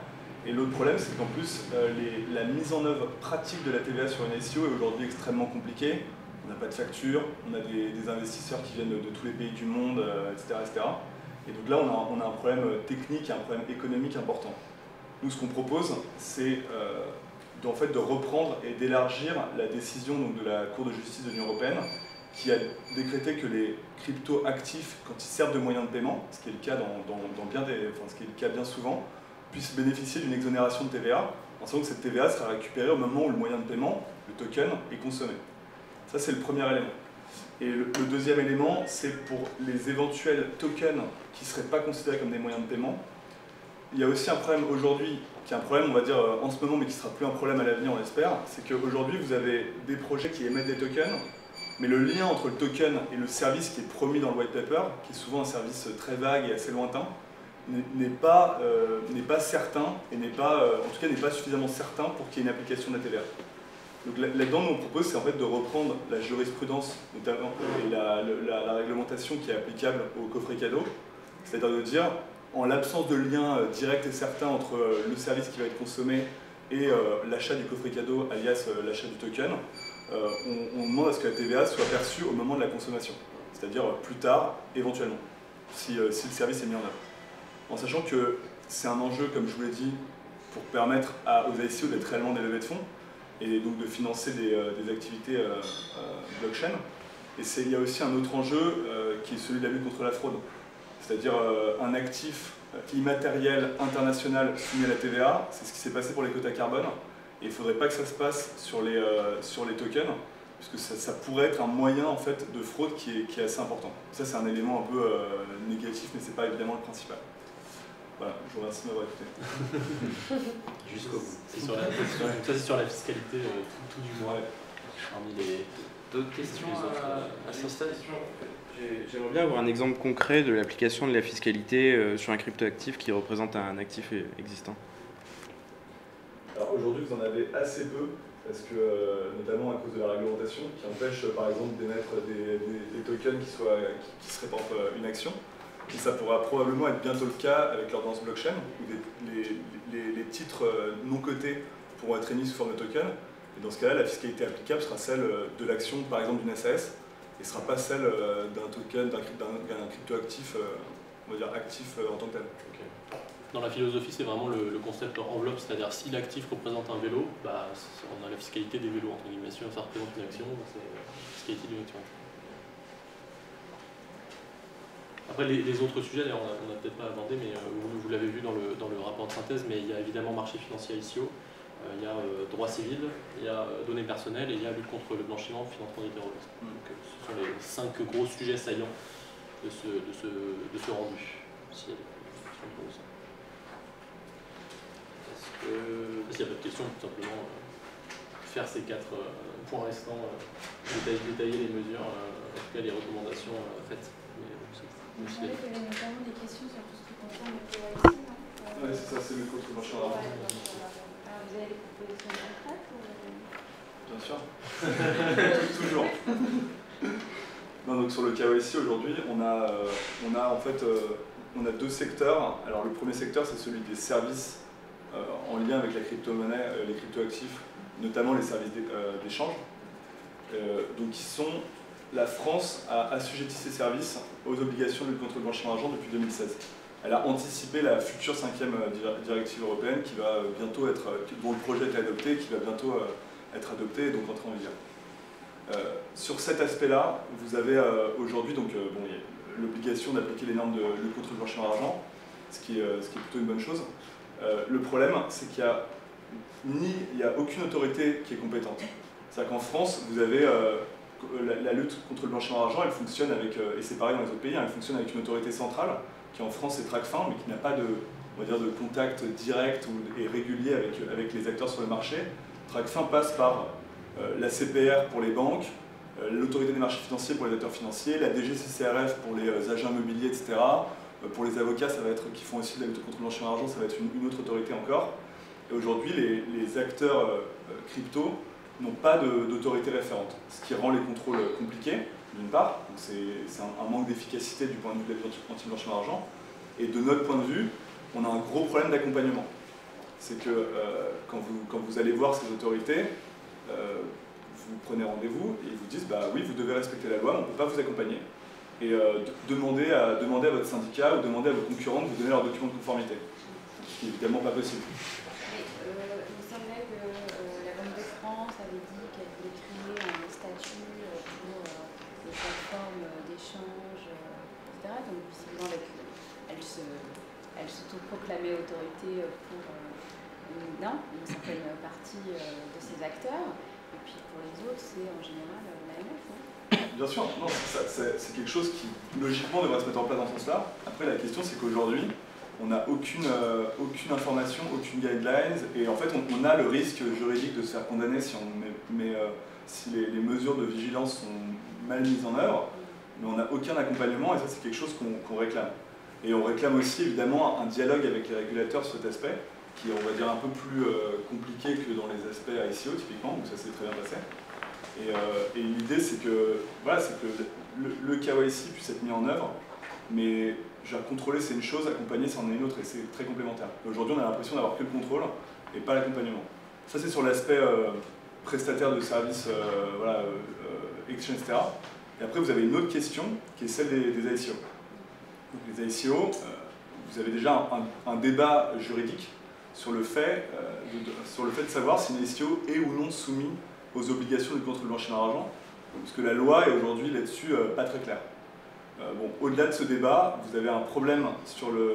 Et l'autre problème, c'est qu'en plus, euh, les, la mise en œuvre pratique de la T V A sur une S E O est aujourd'hui extrêmement compliquée. On n'a pas de facture, on a des, des investisseurs qui viennent de, de tous les pays du monde, euh, et cetera, et cetera. Et donc là, on a, on a un problème technique et un problème économique important. Nous, ce qu'on propose, c'est euh, en fait, de reprendre et d'élargir la décision donc, de la Cour de justice de l'Union européenne qui a décrété que les crypto-actifs, quand ils servent de moyen de paiement, ce qui est le cas, dans, dans, dans bien, des, enfin, ce qui est le cas bien souvent, puissent bénéficier d'une exonération de T V A, en sachant que cette T V A sera récupérée au moment où le moyen de paiement, le token, est consommé. Ça, c'est le premier élément. Et le, le deuxième élément, c'est pour les éventuels tokens qui ne seraient pas considérés comme des moyens de paiement. Il y a aussi un problème aujourd'hui, qui est un problème, on va dire, en ce moment, mais qui ne sera plus un problème à l'avenir, on l'espère, c'est qu'aujourd'hui, vous avez des projets qui émettent des tokens, mais le lien entre le token et le service qui est promis dans le white paper, qui est souvent un service très vague et assez lointain, n'est pas, euh, n'est pas certain, et n'est pas, euh, en tout cas n'est pas suffisamment certain pour qu'il y ait une application de la T V A. Donc là-dedans, nous on propose, c'est en fait de reprendre la jurisprudence notamment et la, la, la réglementation qui est applicable au coffret cadeau, c'est-à-dire de dire, en l'absence de lien direct et certain entre le service qui va être consommé et euh, l'achat du coffret cadeau, alias euh, l'achat du token, euh, on, on demande à ce que la T V A soit perçue au moment de la consommation, c'est-à-dire plus tard, éventuellement, si, euh, si le service est mis en œuvre. En sachant que c'est un enjeu, comme je vous l'ai dit, pour permettre à, aux I C O d'être réellement des levées de fonds, et donc de financer des, euh, des activités euh, euh, blockchain. Et il y a aussi un autre enjeu euh, qui est celui de la lutte contre la fraude, c'est-à-dire euh, un actif immatériel international soumis à la T V A, c'est ce qui s'est passé pour les quotas carbone, et il ne faudrait pas que ça se passe sur les, euh, sur les tokens, puisque ça, ça pourrait être un moyen en fait, de fraude qui est, qui est assez important. Ça c'est un élément un peu euh, négatif, mais ce n'est pas évidemment le principal. Voilà, je vous remercie de m'avoir écouté. Jusqu'au bout. C'est sur la, ça c'est sur la fiscalité euh, tout, tout du mois. Ouais. Parmi les D'autres questions à, à ce stade? J'aimerais bien avoir un exemple concret de l'application de la fiscalité euh, sur un cryptoactif qui représente un actif existant. Alors aujourd'hui, vous en avez assez peu, parce que, euh, notamment à cause de la réglementation, qui empêche par exemple d'émettre des, des, des tokens qui, soient, qui, qui seraient par exemple une action. Et ça pourra probablement être bientôt le cas avec l'ordonnance blockchain, où des, les, les, les titres non cotés pourront être émis sous forme de token. Et dans ce cas-là, la fiscalité applicable sera celle de l'action, par exemple, d'une S A S, et ne sera pas celle d'un token, d'un cryptoactif, on va dire actif en tant que tel. Okay. Dans la philosophie, c'est vraiment le, le concept enveloppe, c'est-à-dire si l'actif représente un vélo, bah, on a la fiscalité des vélos, entre guillemets. Si ça représente une action, c'est la fiscalité d'une action. Après, les, les autres sujets, on n'a peut-être pas abordé, mais euh, vous, vous l'avez vu dans le, dans le rapport de synthèse, mais il y a évidemment marché financier I C O, euh, il y a euh, droit civil, il y a euh, données personnelles et il y a lutte contre le blanchiment, financement du terrorisme. Mm. Donc, euh, ce sont les cinq gros sujets saillants de ce, de ce, de ce rendu. S'il y a des questions pour ça. Est-ce que, s'il n'y a pas de questions, tout simplement euh, faire ces quatre euh, points restants, euh, détailler, détailler les mesures, euh, en tout cas les recommandations euh, faites. Mais, euh, Vous savez qu'il y a notamment des questions sur tout ce qui concerne le K Y C, non euh, Oui, c'est ça, c'est le contre le marché d'argent. Ouais, alors vous avez des propositions concrètes ou... Bien sûr. Toujours. Non, donc sur le K Y C aujourd'hui, on a, euh, on a en fait euh, on a deux secteurs. Alors le premier secteur, c'est celui des services euh, en lien avec la crypto-monnaie, euh, les crypto-actifs, notamment les services d'échange. Euh, donc qui sont La France a assujetti ses services aux obligations de lutte contre le blanchiment d'argent depuis deux mille seize. Elle a anticipé la future cinquième directive européenne qui va bientôt être, dont le projet est adopté, qui va bientôt être adopté et donc entrer en vigueur. Euh, sur cet aspect-là, vous avez euh, aujourd'hui donc euh, bon, l'obligation d'appliquer les normes de lutte contre le blanchiment d'argent, ce qui est, euh, ce qui est plutôt une bonne chose. Euh, le problème, c'est qu'il n'y a ni il y a aucune autorité qui est compétente. C'est-à-dire qu'en France, vous avez euh, La, la lutte contre le blanchiment d'argent, elle fonctionne avec, euh, et c'est pareil dans les autres pays, hein, elle fonctionne avec une autorité centrale, qui en France est Tracfin, mais qui n'a pas de, on va dire, de contact direct ou, et régulier avec, avec les acteurs sur le marché. Tracfin passe par euh, la C P R pour les banques, euh, l'autorité des marchés financiers pour les acteurs financiers, la D G C C R F pour les euh, agents immobiliers, et cetera. Euh, pour les avocats, ça va être, qui font aussi de la lutte contre le blanchiment d'argent, ça va être une, une autre autorité encore. Et aujourd'hui, les, les acteurs euh, crypto n'ont pas d'autorité référente, ce qui rend les contrôles compliqués, d'une part, c'est un, un manque d'efficacité du point de vue de la lutte anti-blanchiment d'argent, et de notre point de vue, on a un gros problème d'accompagnement. c'est que euh, quand, vous, quand vous allez voir ces autorités, euh, vous prenez rendez-vous et ils vous disent bah oui, vous devez respecter la loi, on ne peut pas vous accompagner. Et euh, demandez, à, demandez à votre syndicat ou demandez à vos concurrents de vous donner leurs documents de conformité. Ce qui n'est évidemment pas possible. Mais, euh, il me semblait que euh, la Banque de France avait dit qu'elle voulait créer un statut pour euh, les plateformes d'échange, euh, et cetera. Donc visiblement, avec, elle se, elle s'autoproclamait autorité pour euh, une, non, une certaine partie euh, de ces acteurs. Et puis pour les autres, c'est en général l'A M F. Non Bien sûr, non, c'est quelque chose qui logiquement devrait se mettre en place dans ce sens-là. Après, la question c'est qu'aujourd'hui, on n'a aucune, euh, aucune information, aucune guidelines, et en fait, on, on a le risque juridique de se faire condamner si, on met, mais, euh, si les, les mesures de vigilance sont mal mises en œuvre, mais on n'a aucun accompagnement, et ça, c'est quelque chose qu'on qu'on réclame. Et on réclame aussi, évidemment, un dialogue avec les régulateurs sur cet aspect, qui est, on va dire, un peu plus euh, compliqué que dans les aspects I C O, typiquement, où ça s'est très bien passé. Et, euh, et l'idée, c'est que, voilà, c'est que le, le K Y C puisse être mis en œuvre, mais genre, contrôler, c'est une chose, accompagner, c'en est une autre, et c'est très complémentaire. Aujourd'hui, on a l'impression d'avoir que le contrôle et pas l'accompagnement. Ça, c'est sur l'aspect euh, prestataire de services, euh, voilà, euh, exchange, et cetera. Et après, vous avez une autre question, qui est celle des, des I C O. Donc, les I C O, euh, vous avez déjà un, un, un débat juridique sur le, fait, euh, de, de, sur le fait de savoir si une I C O est ou non soumise aux obligations de contre le blanchiment d'argent, parce que la loi est aujourd'hui là-dessus euh, pas très claire. Euh, bon, au-delà de ce débat, vous avez un problème sur le...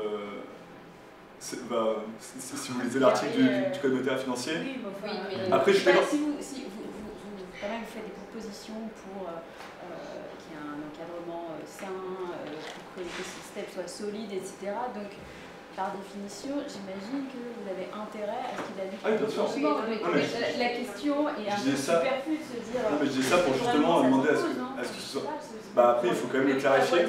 Bah, si, si vous lisez l'article du, du Code monétaire financier. Oui, mais enfin, oui, mais après, je suis d'accord. Si, vous, si vous, vous, vous, quand même, vous faites des propositions pour euh, qu'il y ait un encadrement euh, sain, euh, pour que l'écosystème soit solide, et cetera. Donc, par définition, j'imagine que vous avez intérêt à ce qu'il a dit. Ah oui, bien sûr. La, la question est un peu superflue de se dire. Non, mais je dis ça pour justement demander à ce que, à ce que ce soit. Bah après, il faut quand même le clarifier.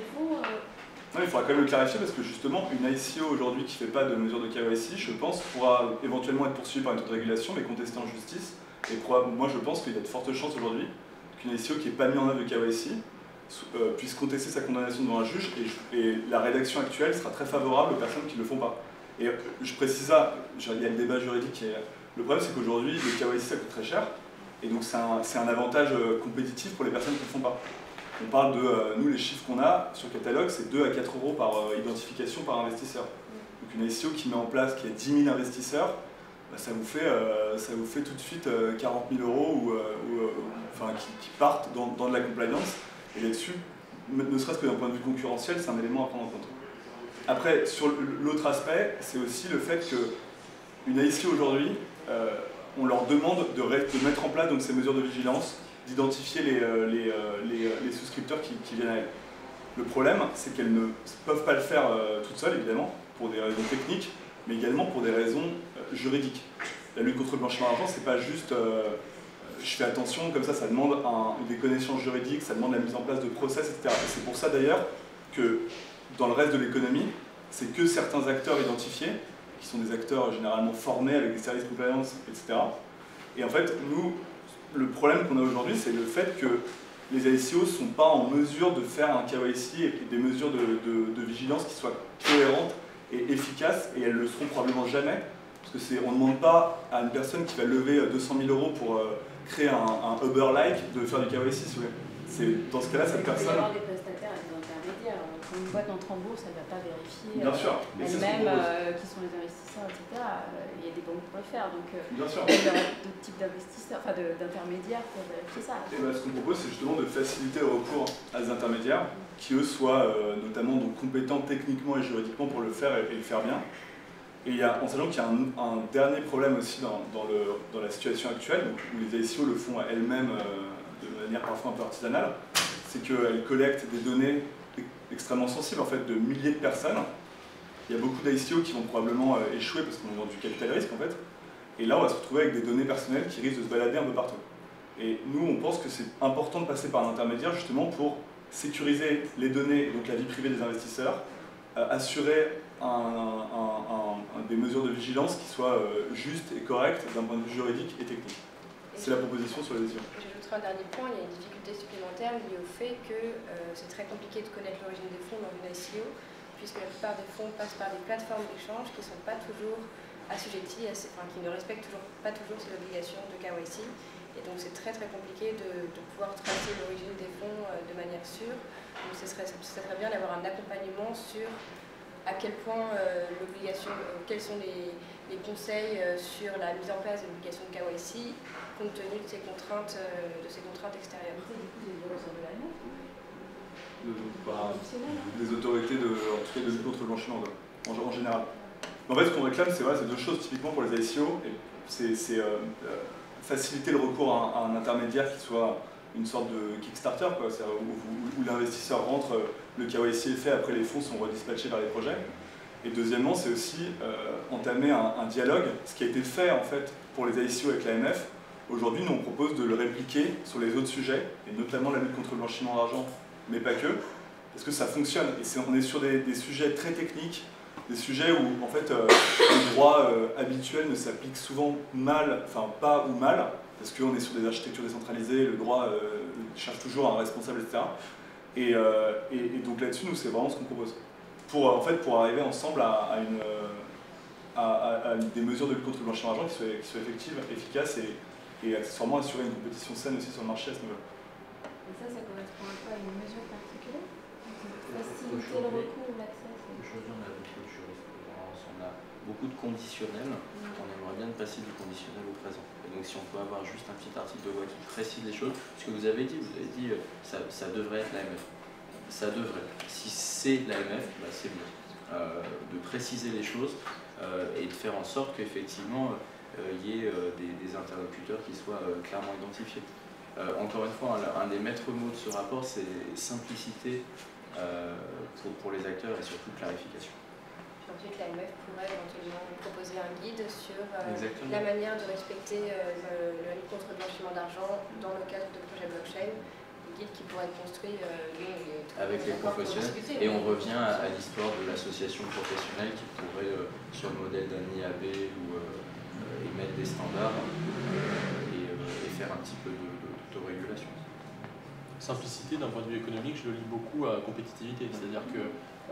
Non, il faudra quand même le clarifier parce que justement, une I C O aujourd'hui qui ne fait pas de mesures de K Y C, je pense, pourra éventuellement être poursuivie par une autre régulation, mais contestée en justice. Et moi, je pense qu'il y a de fortes chances aujourd'hui qu'une I C O qui n'est pas mise en œuvre de K Y C euh, puisse contester sa condamnation devant un juge, et, et la rédaction actuelle sera très favorable aux personnes qui ne le font pas. Et je précise ça, il y a le débat juridique qui est... Le problème, c'est qu'aujourd'hui, le K Y C, ça coûte très cher, et donc c'est un, un avantage compétitif pour les personnes qui ne le font pas. On parle de, euh, nous, les chiffres qu'on a sur catalogue, c'est deux à quatre euros par euh, identification par investisseur. Donc une I C O qui met en place, qui a dix mille investisseurs, bah, ça, vous fait, euh, ça vous fait tout de suite euh, quarante mille euros ou, euh, ou, euh, enfin, qui, qui partent dans, dans de la compliance. Et là-dessus, ne serait-ce que d'un point de vue concurrentiel, c'est un élément à prendre en compte. Après, sur l'autre aspect, c'est aussi le fait qu'une I C O aujourd'hui, euh, on leur demande de, de mettre en place donc, ces mesures de vigilance, d'identifier les, euh, les, euh, les, les souscripteurs qui, qui viennent à elles. Le problème, c'est qu'elles ne peuvent pas le faire euh, toutes seules, évidemment, pour des raisons techniques, mais également pour des raisons euh, juridiques. La lutte contre le blanchiment d'argent, c'est pas juste euh, je fais attention, comme ça, ça demande un, des connaissances juridiques, ça demande la mise en place de process, et cetera. Et c'est pour ça d'ailleurs que dans le reste de l'économie, c'est que certains acteurs identifiés, qui sont des acteurs généralement formés avec des services compliance, et cetera. Et en fait, nous, le problème qu'on a aujourd'hui, c'est le fait que les I C O ne sont pas en mesure de faire un K Y C et des mesures de, de, de vigilance qui soient cohérentes et efficaces, et elles ne le seront probablement jamais, parce que on ne demande pas à une personne qui va lever deux cent mille euros pour euh, créer un, un Uber-like de faire du K Y C. C'est dans ce cas-là, cette personne... Il y a des prestataires et des intermédiaires. Quand une boîte entre en bourse, elle ne va pas vérifier Bien sûr, mais elle-même euh, qui sont les investisseurs, et cetera. Il y a des banques pour le faire, donc euh, Bien sûr. il y aura d'autres types d'investisseurs, enfin d'intermédiaires pour vérifier ça. Et ben, ce qu'on propose, c'est justement de faciliter le recours à des intermédiaires qui, eux, soient euh, notamment donc, compétents techniquement et juridiquement pour le faire et, et le faire bien. Et il y a, en sachant qu'il y a un, un dernier problème aussi dans, dans, le, dans la situation actuelle, donc, où les I C O le font elles-mêmes euh, de manière parfois un peu artisanale, c'est qu'elles collectent des données extrêmement sensibles en fait, de milliers de personnes. Il y a beaucoup d'I C O qui vont probablement euh, échouer parce qu'on est dans du capital risque en fait. Et là, on va se retrouver avec des données personnelles qui risquent de se balader un peu partout. Et nous, on pense que c'est important de passer par un intermédiaire justement pour sécuriser les données, donc la vie privée des investisseurs, euh, assurer un, un, un, un, des mesures de vigilance qui soient euh, justes et correctes d'un point de vue juridique et technique. C'est la proposition sur les I C O. J'ajouterai un dernier point, il y a une difficulté supplémentaire liée au fait que euh, c'est très compliqué de connaître l'origine des fonds dans une I C O, puisque la plupart des fonds passent par des plateformes d'échange qui ne sont pas toujours assujettis, à ces, enfin, qui ne respectent toujours, pas toujours ces obligations de K Y C. Et donc c'est très très compliqué de, de pouvoir tracer l'origine des fonds euh, de manière sûre. Donc ce serait, ce serait bien d'avoir un accompagnement sur à quel point euh, l'obligation, euh, quels sont les, les conseils euh, sur la mise en place de l'obligation de K Y C compte tenu de ces contraintes, euh, de ces contraintes extérieures. De, bah, des autorités de, en tout cas de lutte contre le blanchiment en, en général. En fait, ce qu'on réclame, c'est voilà, deux choses typiquement pour les I C O. C'est euh, faciliter le recours à un, à un intermédiaire qui soit une sorte de Kickstarter, quoi, où, où, où l'investisseur rentre, le K Y C est fait, après les fonds sont redispatchés vers les projets. Et deuxièmement, c'est aussi euh, entamer un, un dialogue, ce qui a été fait en fait pour les I C O avec l'A M F. Aujourd'hui, nous on propose de le répliquer sur les autres sujets, et notamment la lutte contre le blanchiment d'argent, mais pas que, parce que ça fonctionne. Et est, on est sur des, des sujets très techniques, des sujets où en fait euh, le droit euh, habituel ne s'applique souvent mal, enfin pas ou mal, parce qu'on est sur des architectures décentralisées, le droit euh, cherche toujours un responsable, et cetera. Et, euh, et, et donc là-dessus, nous, c'est vraiment ce qu'on propose. Pour, en fait, pour arriver ensemble à, à, une, à, à, à des mesures de lutte contre le blanchiment d'argent qui soient, qui soient effectives, efficaces et, et accessoirement assurer une compétition saine aussi sur le marché à ce niveau-là. Et ça, ça correspond à quoi? À une mesure particulière? Faciliter le recours ou l'accès? Aujourd'hui, on a beaucoup de jurisprudence, on a beaucoup de conditionnels. Mm. On aimerait bien passer du conditionnel au présent. Et donc, si on peut avoir juste un petit article de loi qui précise les choses, ce que vous avez dit, vous avez dit ça, ça devrait être l'A M F. Ça devrait. Si c'est l'A M F, bah, c'est bien. Euh, de préciser les choses euh, et de faire en sorte qu'effectivement il euh, y ait euh, des, des interlocuteurs qui soient euh, clairement identifiés. Euh, encore une fois, un, un des maîtres mots de ce rapport, c'est simplicité euh, pour, pour les acteurs et surtout clarification. Puis ensuite, l'A M F pourrait éventuellement proposer un guide sur euh, la manière de respecter euh, le, la lutte contre le blanchiment d'argent dans le cadre de projets blockchain. Guide qui pourrait être construit euh, avec les professionnels. Et on revient à, à l'histoire de l'association professionnelle qui pourrait, euh, sur le modèle d'un I A B, ou euh, émettre des standards euh, et, euh, et faire un petit peu d'autorégulation. Simplicité, d'un point de vue économique, je le lis beaucoup à compétitivité. C'est-à-dire que,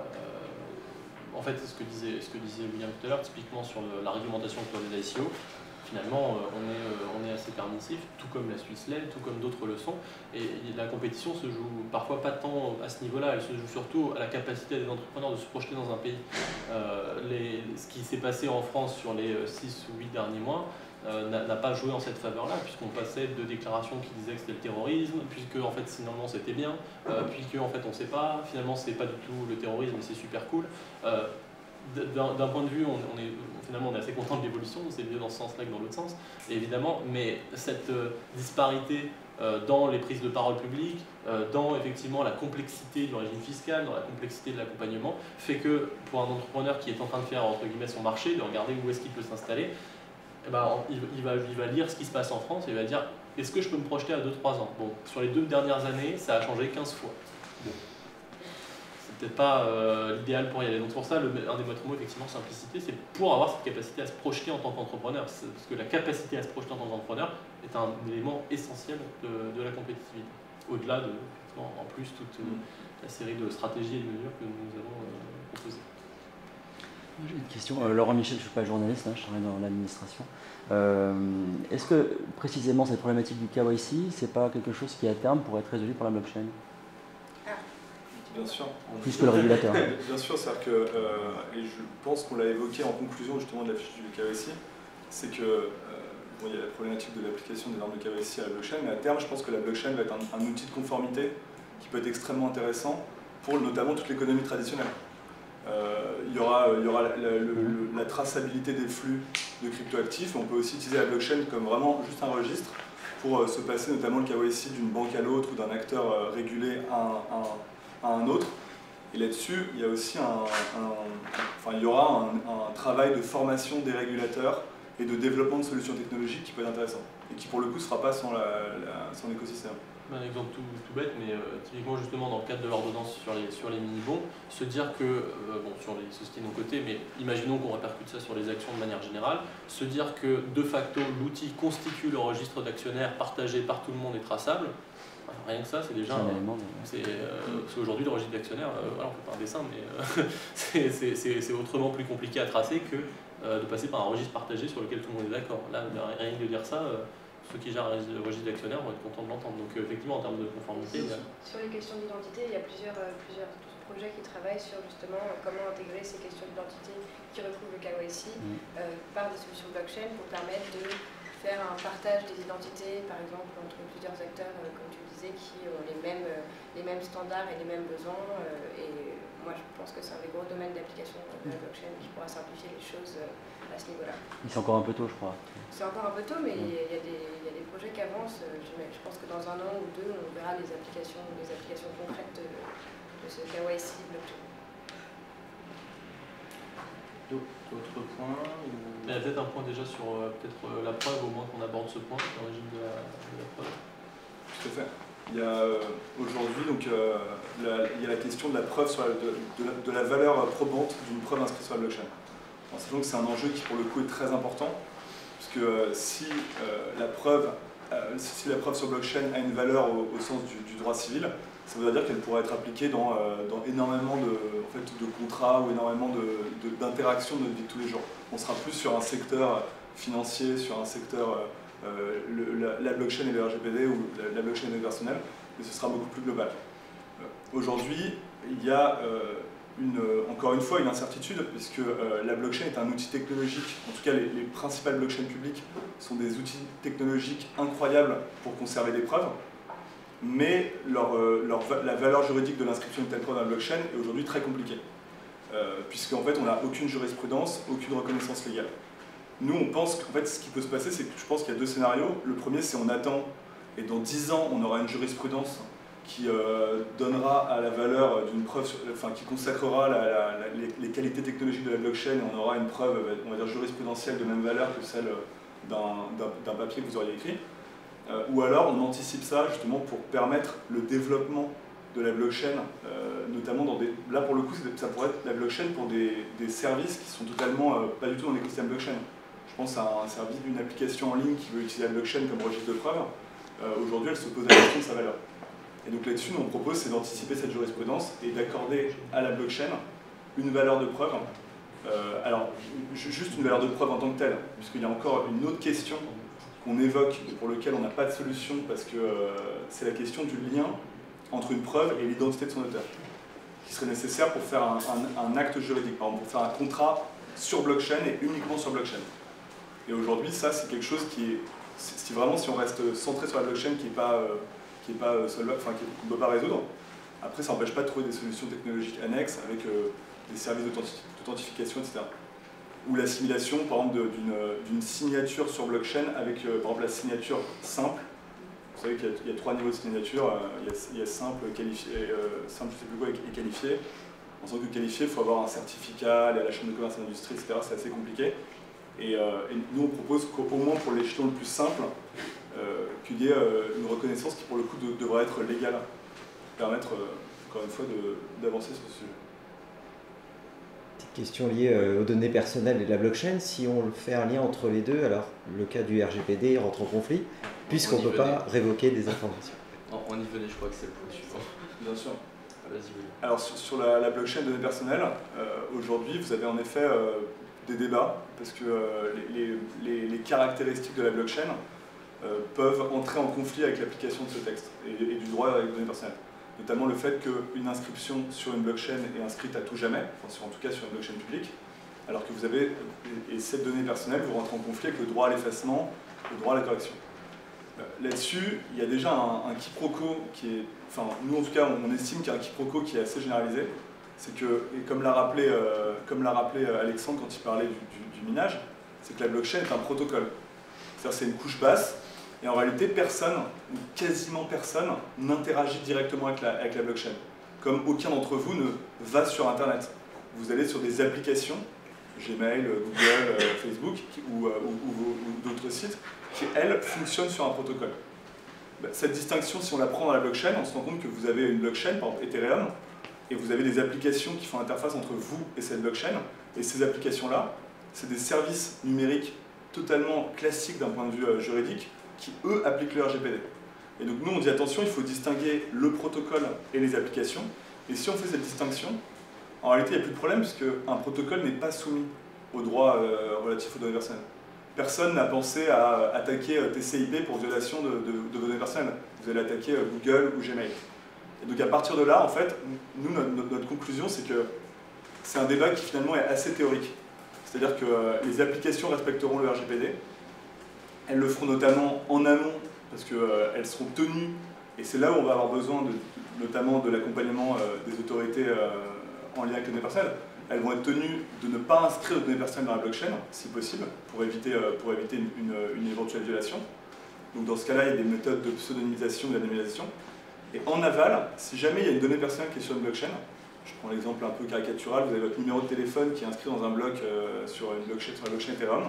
euh, en fait, ce que, disait, ce que disait William tout à l'heure, typiquement sur le, la réglementation pour les I C O, finalement, on est, on est assez permissif, tout comme la Suisse l'est, tout comme d'autres le sont. Et la compétition se joue parfois pas tant à ce niveau-là, elle se joue surtout à la capacité des entrepreneurs de se projeter dans un pays. Euh, les, ce qui s'est passé en France sur les six ou huit derniers mois euh, n'a pas joué en cette faveur-là, puisqu'on passait de déclarations qui disaient que c'était le terrorisme, puisque en fait finalement c'était bien, euh, puisque en fait on ne sait pas, finalement c'est pas du tout le terrorisme, mais c'est super cool. Euh, D'un point de vue, on, on est, finalement on est assez content de l'évolution, c'est mieux dans ce sens-là que dans l'autre sens, évidemment, mais cette euh, disparité euh, dans les prises de parole publiques, euh, dans effectivement la complexité du régime fiscal, dans la complexité de l'accompagnement, fait que pour un entrepreneur qui est en train de faire entre guillemets son marché, de regarder où est-ce qu'il peut s'installer, eh ben, il, il, va, il va lire ce qui se passe en France et il va dire est-ce que je peux me projeter à deux trois ans? Bon, sur les deux dernières années, ça a changé quinze fois. Bon. Peut-être pas euh, l'idéal pour y aller. Donc pour ça, le, un des maîtres mots, effectivement, simplicité, c'est pour avoir cette capacité à se projeter en tant qu'entrepreneur. Parce que la capacité à se projeter en tant qu'entrepreneur est un élément essentiel de, de la compétitivité. Au-delà de, en plus, toute euh, la série de stratégies et de mesures que nous avons euh, proposées. J'ai une question. Euh, Laurent Michel, je ne suis pas journaliste, hein, je travaille dans l'administration. Euh, Est-ce que précisément cette problématique du K Y C, c'est pas quelque chose qui à terme pourrait être résolu par la blockchain? Bien sûr. Plus que le régulateur. Bien sûr, c'est-à-dire que, euh, et je pense qu'on l'a évoqué en conclusion justement de la fiche du K Y C, c'est que euh, bon, il y a la problématique de l'application des normes de K Y C à la blockchain, mais à terme, je pense que la blockchain va être un, un outil de conformité qui peut être extrêmement intéressant pour notamment toute l'économie traditionnelle. Euh, il y aura, il y aura la, la, le, la traçabilité des flux de cryptoactifs, on peut aussi utiliser la blockchain comme vraiment juste un registre pour euh, se passer notamment le K Y C d'une banque à l'autre ou d'un acteur euh, régulé à un, un à un autre. Et là-dessus, il y a aussi un, un, enfin, il y aura un, un travail de formation des régulateurs et de développement de solutions technologiques qui peut être intéressant et qui pour le coup ne sera pas sans, la, la, sans l'écosystème. Un exemple tout, tout bête, mais euh, typiquement justement dans le cadre de l'ordonnance sur les, sur les mini-bons, se dire que, euh, bon sur les sociétés non cotées, mais imaginons qu'on répercute ça sur les actions de manière générale, se dire que de facto l'outil constitue le registre d'actionnaires partagé par tout le monde et traçable, Rien que ça, c'est déjà un, élément. c'est, euh, parce qu'aujourd'hui, le registre d'actionnaires, euh, voilà, on fait pas un dessin, mais euh, c'est autrement plus compliqué à tracer que euh, de passer par un registre partagé sur lequel tout le monde est d'accord. Là, rien que de dire ça, euh, ceux qui gèrent le registre d'actionnaires vont être contents de l'entendre. Donc euh, effectivement, en termes de conformité... Sur, sur les questions d'identité, il y a plusieurs, euh, plusieurs projets qui travaillent sur justement euh, comment intégrer ces questions d'identité qui retrouvent le K Y C mmh. euh, par des solutions blockchain pour permettre de faire un partage des identités, par exemple, entre plusieurs acteurs, euh, comme tu le disais, qui ont les mêmes, euh, les mêmes standards et les mêmes besoins. Euh, et moi, je pense que c'est un des gros domaines d'application de la blockchain qui pourra simplifier les choses euh, à ce niveau-là. C'est encore un peu tôt, je crois. C'est encore un peu tôt, mais il y, y, y a des projets qui avancent. Je, je pense que dans un an ou deux, on verra les applications, les applications concrètes de, de ce K Y C blockchain. D'autres points ou... Il y a peut-être un point déjà sur euh, peut-être euh, la preuve, au moins qu'on aborde ce point, l'origine de, de la preuve. Tout à fait. Il y a euh, aujourd'hui donc euh, la, il y a la question de la preuve sur la, de, de, la, de la valeur probante d'une preuve inscrite sur la blockchain. En sachant que c'est un enjeu qui pour le coup est très important, puisque euh, si euh, la preuve euh, si la preuve sur blockchain a une valeur au, au sens du, du droit civil, ça veut dire qu'elle pourrait être appliquée dans, euh, dans énormément de, en fait, de contrats ou énormément d'interactions de, de, de notre vie de tous les jours. On sera plus sur un secteur financier, sur un secteur, euh, le, la, la blockchain et le R G P D ou la, la blockchain universelle, mais ce sera beaucoup plus global. Euh, Aujourd'hui, il y a euh, une, encore une fois une incertitude, puisque euh, la blockchain est un outil technologique, en tout cas les, les principales blockchains publiques sont des outils technologiques incroyables pour conserver des preuves, mais leur, euh, leur, la valeur juridique de l'inscription de telle preuve dans la blockchain est aujourd'hui très compliquée, euh, puisqu'en fait on n'a aucune jurisprudence, aucune reconnaissance légale. Nous on pense qu'en fait ce qui peut se passer, c'est que je pense qu'il y a deux scénarios. Le premier c'est on attend, et dans dix ans on aura une jurisprudence qui euh, donnera à la valeur d'une preuve, sur, enfin qui consacrera la, la, la, les, les qualités technologiques de la blockchain, et on aura une preuve, on va dire, jurisprudentielle de même valeur que celle d'un papier que vous auriez écrit. Euh, ou alors on anticipe ça justement pour permettre le développement de la blockchain, euh, notamment dans des... Là pour le coup ça pourrait être la blockchain pour des, des services qui sont totalement euh, pas du tout dans l'écosystème blockchain. Je pense à un service d'une application en ligne qui veut utiliser la blockchain comme registre de preuves. Euh, Aujourd'hui elle se pose la question de sa valeur. Et donc là-dessus, nous on propose c'est d'anticiper cette jurisprudence et d'accorder à la blockchain une valeur de preuve. Euh, alors, juste une valeur de preuve en tant que telle, puisqu'il y a encore une autre question qu'on évoque et pour laquelle on n'a pas de solution, parce que euh, c'est la question du lien entre une preuve et l'identité de son auteur, qui serait nécessaire pour faire un, un, un acte juridique, par exemple pour faire un contrat sur blockchain et uniquement sur blockchain. Et aujourd'hui, ça c'est quelque chose qui est, si vraiment si on reste centré sur la blockchain, qui n'est pas... Euh, qui n'est pas solvable, enfin qu'on ne peut pas résoudre. Après, ça n'empêche pas de trouver des solutions technologiques annexes avec euh, des services d'authentification, et cetera. Ou l'assimilation, par exemple, d'une signature sur blockchain avec, euh, par exemple, la signature simple. Vous savez qu'il y, y a trois niveaux de signature. Euh, il, y a, il y a simple, qualifié, euh, simple, je ne sais plus quoi, et qualifié. En tant que qualifié, il faut avoir un certificat, aller à la chambre de commerce et d'industrie, et cetera. C'est assez compliqué. Et, euh, et nous, on propose qu'au moins pour l'échelon le plus simple, Euh, qu'il y ait euh, une reconnaissance qui pour le coup de, devrait être légale, pour permettre euh, encore une fois d'avancer sur ce sujet. Petite question liée euh, aux données personnelles et de la blockchain, si on fait un lien entre les deux, alors le cas du R G P D rentre en conflit, puisqu'on ne peut pas révoquer des informations. On y venait, je crois que c'est le point suivant. Bien sûr. Vas-y, oui. Alors sur, sur la, la blockchain données personnelles, euh, aujourd'hui vous avez en effet euh, des débats, parce que euh, les, les, les caractéristiques de la blockchain Euh, peuvent entrer en conflit avec l'application de ce texte et, et du droit avec les données personnelles. Notamment le fait qu'une inscription sur une blockchain est inscrite à tout jamais, enfin sur, en tout cas sur une blockchain publique, alors que vous avez, et, et cette donnée personnelle, vous rentrez en conflit avec le droit à l'effacement, le droit à la correction. Euh, Là-dessus, il y a déjà un, un quiproquo qui est, enfin nous en tout cas on, on estime qu'il y a un quiproquo qui est assez généralisé, c'est que, et comme l'a rappelé, euh, comme l'a rappelé Alexandre quand il parlait du, du, du minage, c'est que la blockchain est un protocole. C'est-à-dire c'est une couche basse. Et en réalité, personne, ou quasiment personne, n'interagit directement avec la, avec la blockchain. Comme aucun d'entre vous ne va sur Internet. Vous allez sur des applications, Gmail, Google, euh, Facebook, qui, ou, euh, ou, ou, ou d'autres sites, qui, elles, fonctionnent sur un protocole. Cette distinction, si on la prend dans la blockchain, on se rend compte que vous avez une blockchain, par exemple Ethereum, et vous avez des applications qui font interface entre vous et cette blockchain. Et ces applications-là, c'est des services numériques totalement classiques d'un point de vue euh, juridique, qui eux appliquent le R G P D. Et donc nous on dit attention, il faut distinguer le protocole et les applications. Et si on fait cette distinction, en réalité il n'y a plus de problème puisque un protocole n'est pas soumis aux droits euh, relatifs aux données personnelles. Personne n'a pensé à attaquer T C I P pour violation de, de, de vos données personnelles. Vous allez attaquer Google ou Gmail. Et donc à partir de là, en fait, nous, notre, notre conclusion, c'est que c'est un débat qui finalement est assez théorique. C'est-à-dire que les applications respecteront le R G P D. Elles le feront notamment en amont, parce qu'elles euh, seront tenues, et c'est là où on va avoir besoin de, notamment de l'accompagnement euh, des autorités euh, en lien avec les données personnelles. Elles vont être tenues de ne pas inscrire de données personnelles dans la blockchain, si possible, pour éviter, euh, pour éviter une, une, une éventuelle violation. Donc dans ce cas-là, il y a des méthodes de pseudonymisation ou d'anonymisation. Et en aval, si jamais il y a une donnée personnelle qui est sur une blockchain, je prends l'exemple un peu caricatural, vous avez votre numéro de téléphone qui est inscrit dans un bloc euh, sur, une blockchain, sur la blockchain Ethereum,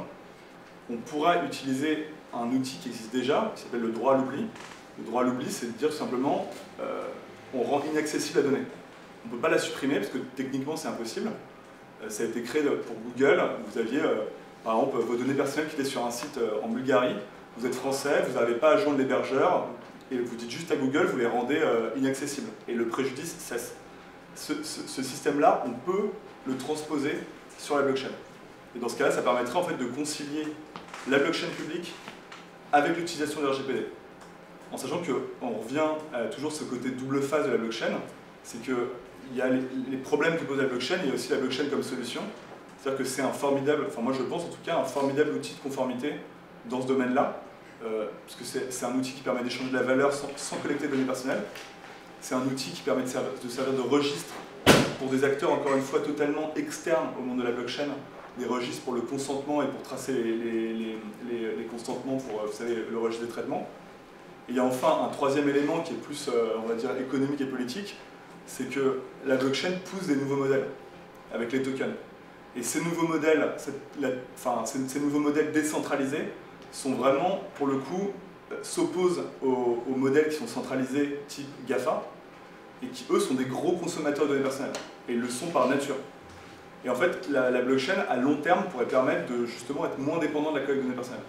on pourra utiliser un outil qui existe déjà, qui s'appelle le droit à l'oubli. Le droit à l'oubli, c'est de dire tout simplement, euh, on rend inaccessible la donnée. On ne peut pas la supprimer, parce que techniquement c'est impossible. Euh, ça a été créé pour Google, vous aviez euh, par exemple vos données personnelles qui étaient sur un site euh, en Bulgarie, vous êtes français, vous n'avez pas à joindre l'hébergeur, et vous dites juste à Google, vous les rendez euh, inaccessibles. Et le préjudice cesse. Ce, ce, ce système-là, on peut le transposer sur la blockchain. Et dans ce cas-là, ça permettrait en fait de concilier la blockchain publique avec l'utilisation du R G P D. En sachant qu'on revient à toujours ce côté double phase de la blockchain, c'est qu'il y a les, les problèmes que pose la blockchain, il y a aussi la blockchain comme solution. C'est-à-dire que c'est un formidable, enfin moi je pense en tout cas, un formidable outil de conformité dans ce domaine-là, euh, parce que c'est un outil qui permet d'échanger de la valeur sans, sans collecter de données personnelles. C'est un outil qui permet de servir, de servir de registre pour des acteurs, encore une fois, totalement externes au monde de la blockchain, des registres pour le consentement et pour tracer les, les, les, les, les consentements pour, vous savez, le registre des traitements. Et il y a enfin un troisième élément qui est plus, euh, on va dire, économique et politique, c'est que la blockchain pousse des nouveaux modèles avec les tokens. Et ces nouveaux modèles, cette, la, enfin, ces, ces nouveaux modèles décentralisés sont vraiment, pour le coup, euh, s'opposent aux, aux modèles qui sont centralisés type GAFA, et qui, eux, sont des gros consommateurs de données personnelles. Et ils le sont par nature. Et en fait, la, la blockchain, à long terme, pourrait permettre de justement être moins dépendant de la collecte de données personnelles.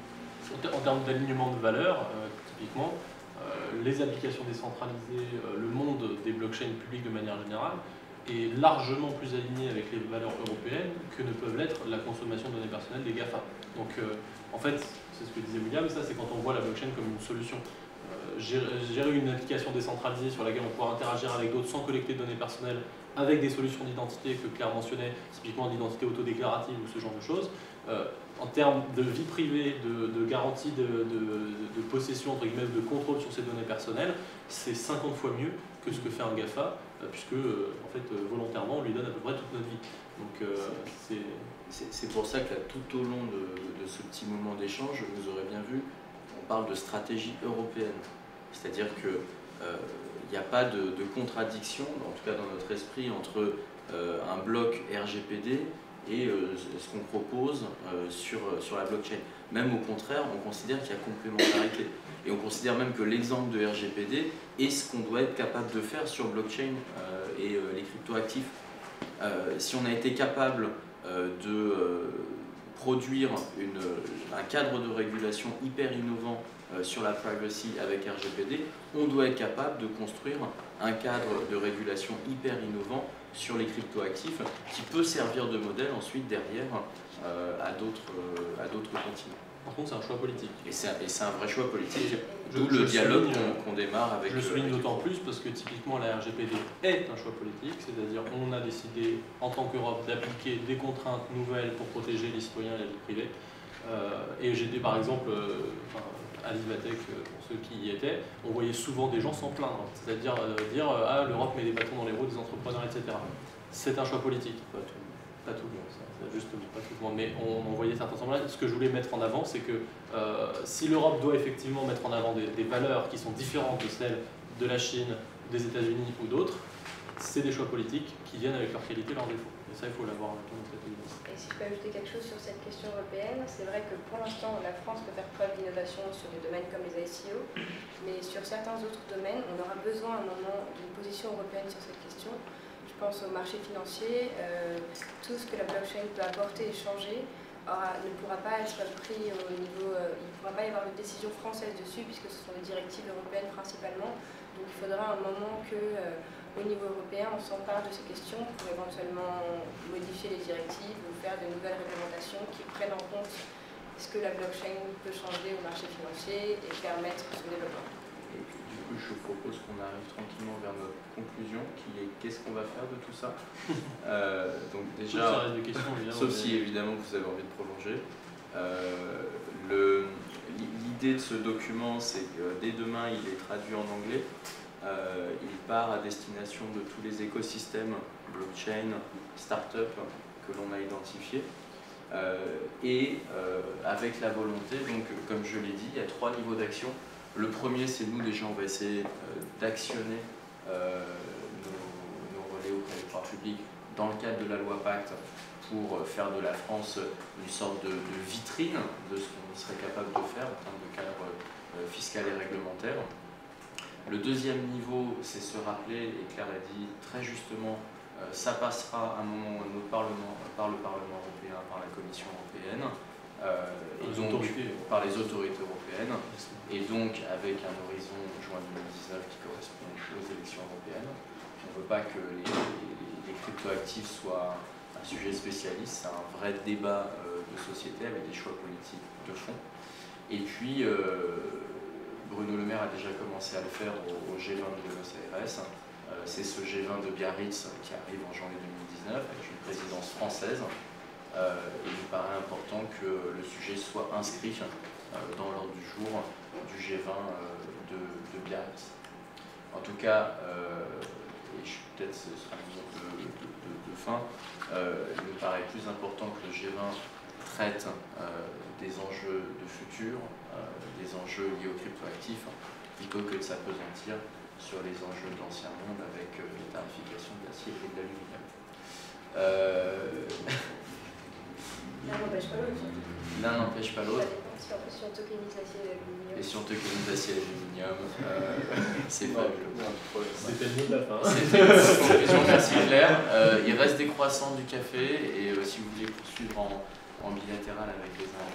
En termes d'alignement de valeurs, euh, typiquement, euh, les applications décentralisées, euh, le monde des blockchains publiques de manière générale, est largement plus aligné avec les valeurs européennes que ne peuvent l'être la consommation de données personnelles des GAFA. Donc, euh, en fait, c'est ce que disait William, ça c'est quand on voit la blockchain comme une solution. Euh, gérer une application décentralisée sur laquelle on pourra interagir avec d'autres sans collecter de données personnelles, avec des solutions d'identité que Claire mentionnait, typiquement l'identité autodéclarative ou ce genre de choses, euh, en termes de vie privée, de, de garantie de, de, de possession, entre guillemets, de contrôle sur ces données personnelles, c'est cinquante fois mieux que ce que fait un GAFA, euh, puisque euh, en fait, euh, volontairement, on lui donne à peu près toute notre vie. Donc, euh, c'est pour ça que là, tout au long de, de ce petit moment d'échange, vous aurez bien vu, on parle de stratégie européenne. C'est-à-dire que euh, il n'y a pas de, de contradiction, en tout cas dans notre esprit, entre euh, un bloc R G P D et euh, ce qu'on propose euh, sur, sur la blockchain. Même au contraire, on considère qu'il y a complémentarité. Et on considère même que l'exemple de R G P D est ce qu'on doit être capable de faire sur blockchain euh, et euh, les cryptoactifs. Euh, si on a été capable euh, de euh, produire une, un cadre de régulation hyper innovant euh, sur la privacy avec R G P D, on doit être capable de construire un cadre de régulation hyper innovant sur les cryptoactifs qui peut servir de modèle ensuite derrière euh, à d'autres euh, à d'autres continents. Par contre, c'est un choix politique. Et c'est un, un vrai choix politique, d'où le dialogue qu'on qu'on démarre avec... Je le souligne d'autant plus parce que typiquement la R G P D est un choix politique, c'est-à-dire qu'on a décidé en tant qu'Europe d'appliquer des contraintes nouvelles pour protéger les citoyens et la vie privée. Euh, et j'étais par exemple, euh, enfin, à l'Ivatec, euh, pour ceux qui y étaient, on voyait souvent des gens s'en plaindre, c'est-à-dire euh, dire euh, ah, l'Europe met des bâtons dans les roues des entrepreneurs, et cetera. C'est un choix politique. Pas tout, pas tout le monde, ça, juste pas tout le monde, mais on, on voyait certains semblables. Ce que je voulais mettre en avant, c'est que euh, si l'Europe doit effectivement mettre en avant des, des valeurs qui sont différentes de celles de la Chine, des États-Unis ou d'autres, c'est des choix politiques qui viennent avec leur qualité et leurs défauts. Et ça, il faut l'avoir en même temps dans cette évidence. Et si je peux ajouter quelque chose sur cette question européenne, c'est vrai que pour l'instant, la France peut faire preuve d'innovation sur des domaines comme les I C O, mais sur certains autres domaines, on aura besoin à un moment d'une position européenne sur cette question. Je pense au marché financier, euh, tout ce que la blockchain peut apporter et changer aura, ne pourra pas être pris au niveau, euh, il ne pourra pas y avoir de décision française dessus puisque ce sont des directives européennes principalement. Donc il faudra un moment que, euh, au niveau européen, on s'empare de ces questions pour éventuellement modifier les directives ou faire de nouvelles réglementations qui prennent en compte ce que la blockchain peut changer au marché financier et permettre son développement. Et du coup, je propose qu'on arrive tranquillement vers notre conclusion, qui est qu'est-ce qu'on va faire de tout ça. euh, Donc déjà, de questions, sauf si évidemment vous avez envie de prolonger. Euh, le, l'idée de ce document, c'est que dès demain, il est traduit en anglais. Euh, il part à destination de tous les écosystèmes blockchain, start-up que l'on a identifiés. Euh, et euh, avec la volonté, donc comme je l'ai dit, il y a trois niveaux d'action. Le premier, c'est nous déjà, on va essayer euh, d'actionner euh, nos, nos relais auprès des pouvoirs publics dans le cadre de la loi Pacte pour faire de la France une sorte de, de vitrine de ce qu'on serait capable de faire en termes de cadre euh, fiscal et réglementaire. Le deuxième niveau, c'est se rappeler, et Claire l'a dit très justement, euh, ça passera à un moment ou à un autre parlement, par le Parlement européen, par la Commission européenne, euh, et les donc autorités. par les autorités européennes, et donc avec un horizon juin deux mille dix-neuf qui correspond aux élections européennes. On ne veut pas que les, les, les cryptoactifs soient un sujet spécialiste, c'est un vrai débat euh, de société avec des choix politiques de fond. Et puis, euh, Bruno Le Maire a déjà commencé à le faire au, au G vingt de Buenos Aires. Euh, c'est ce G vingt de Biarritz qui arrive en janvier deux mille dix-neuf avec une présidence française. Euh, il nous paraît important que le sujet soit inscrit euh, dans l'ordre du jour du G vingt euh, de, de Biarritz. En tout cas, euh, et peut-être ce sera une minute de, de, de, de fin, euh, il me paraît plus important que le G vingt traite euh, des enjeux de futur, euh, des enjeux liés aux cryptoactifs, plutôt que de s'apesantir sur les enjeux de l'ancien monde avec euh, les tarifications de l'acier et de l'aluminium. Euh... L'un n'empêche pas l'autre. L'un n'empêche pas l'autre. Si on tokenise l'acier et l'aluminium. Et si on tokenise l'acier et l'aluminium, euh, c'est fabuleux. C'était le mot de la fin. C'était une conclusion, merci Claire. Euh, il reste des croissants, du café, et euh, si vous voulez poursuivre en, en bilatéral avec les uns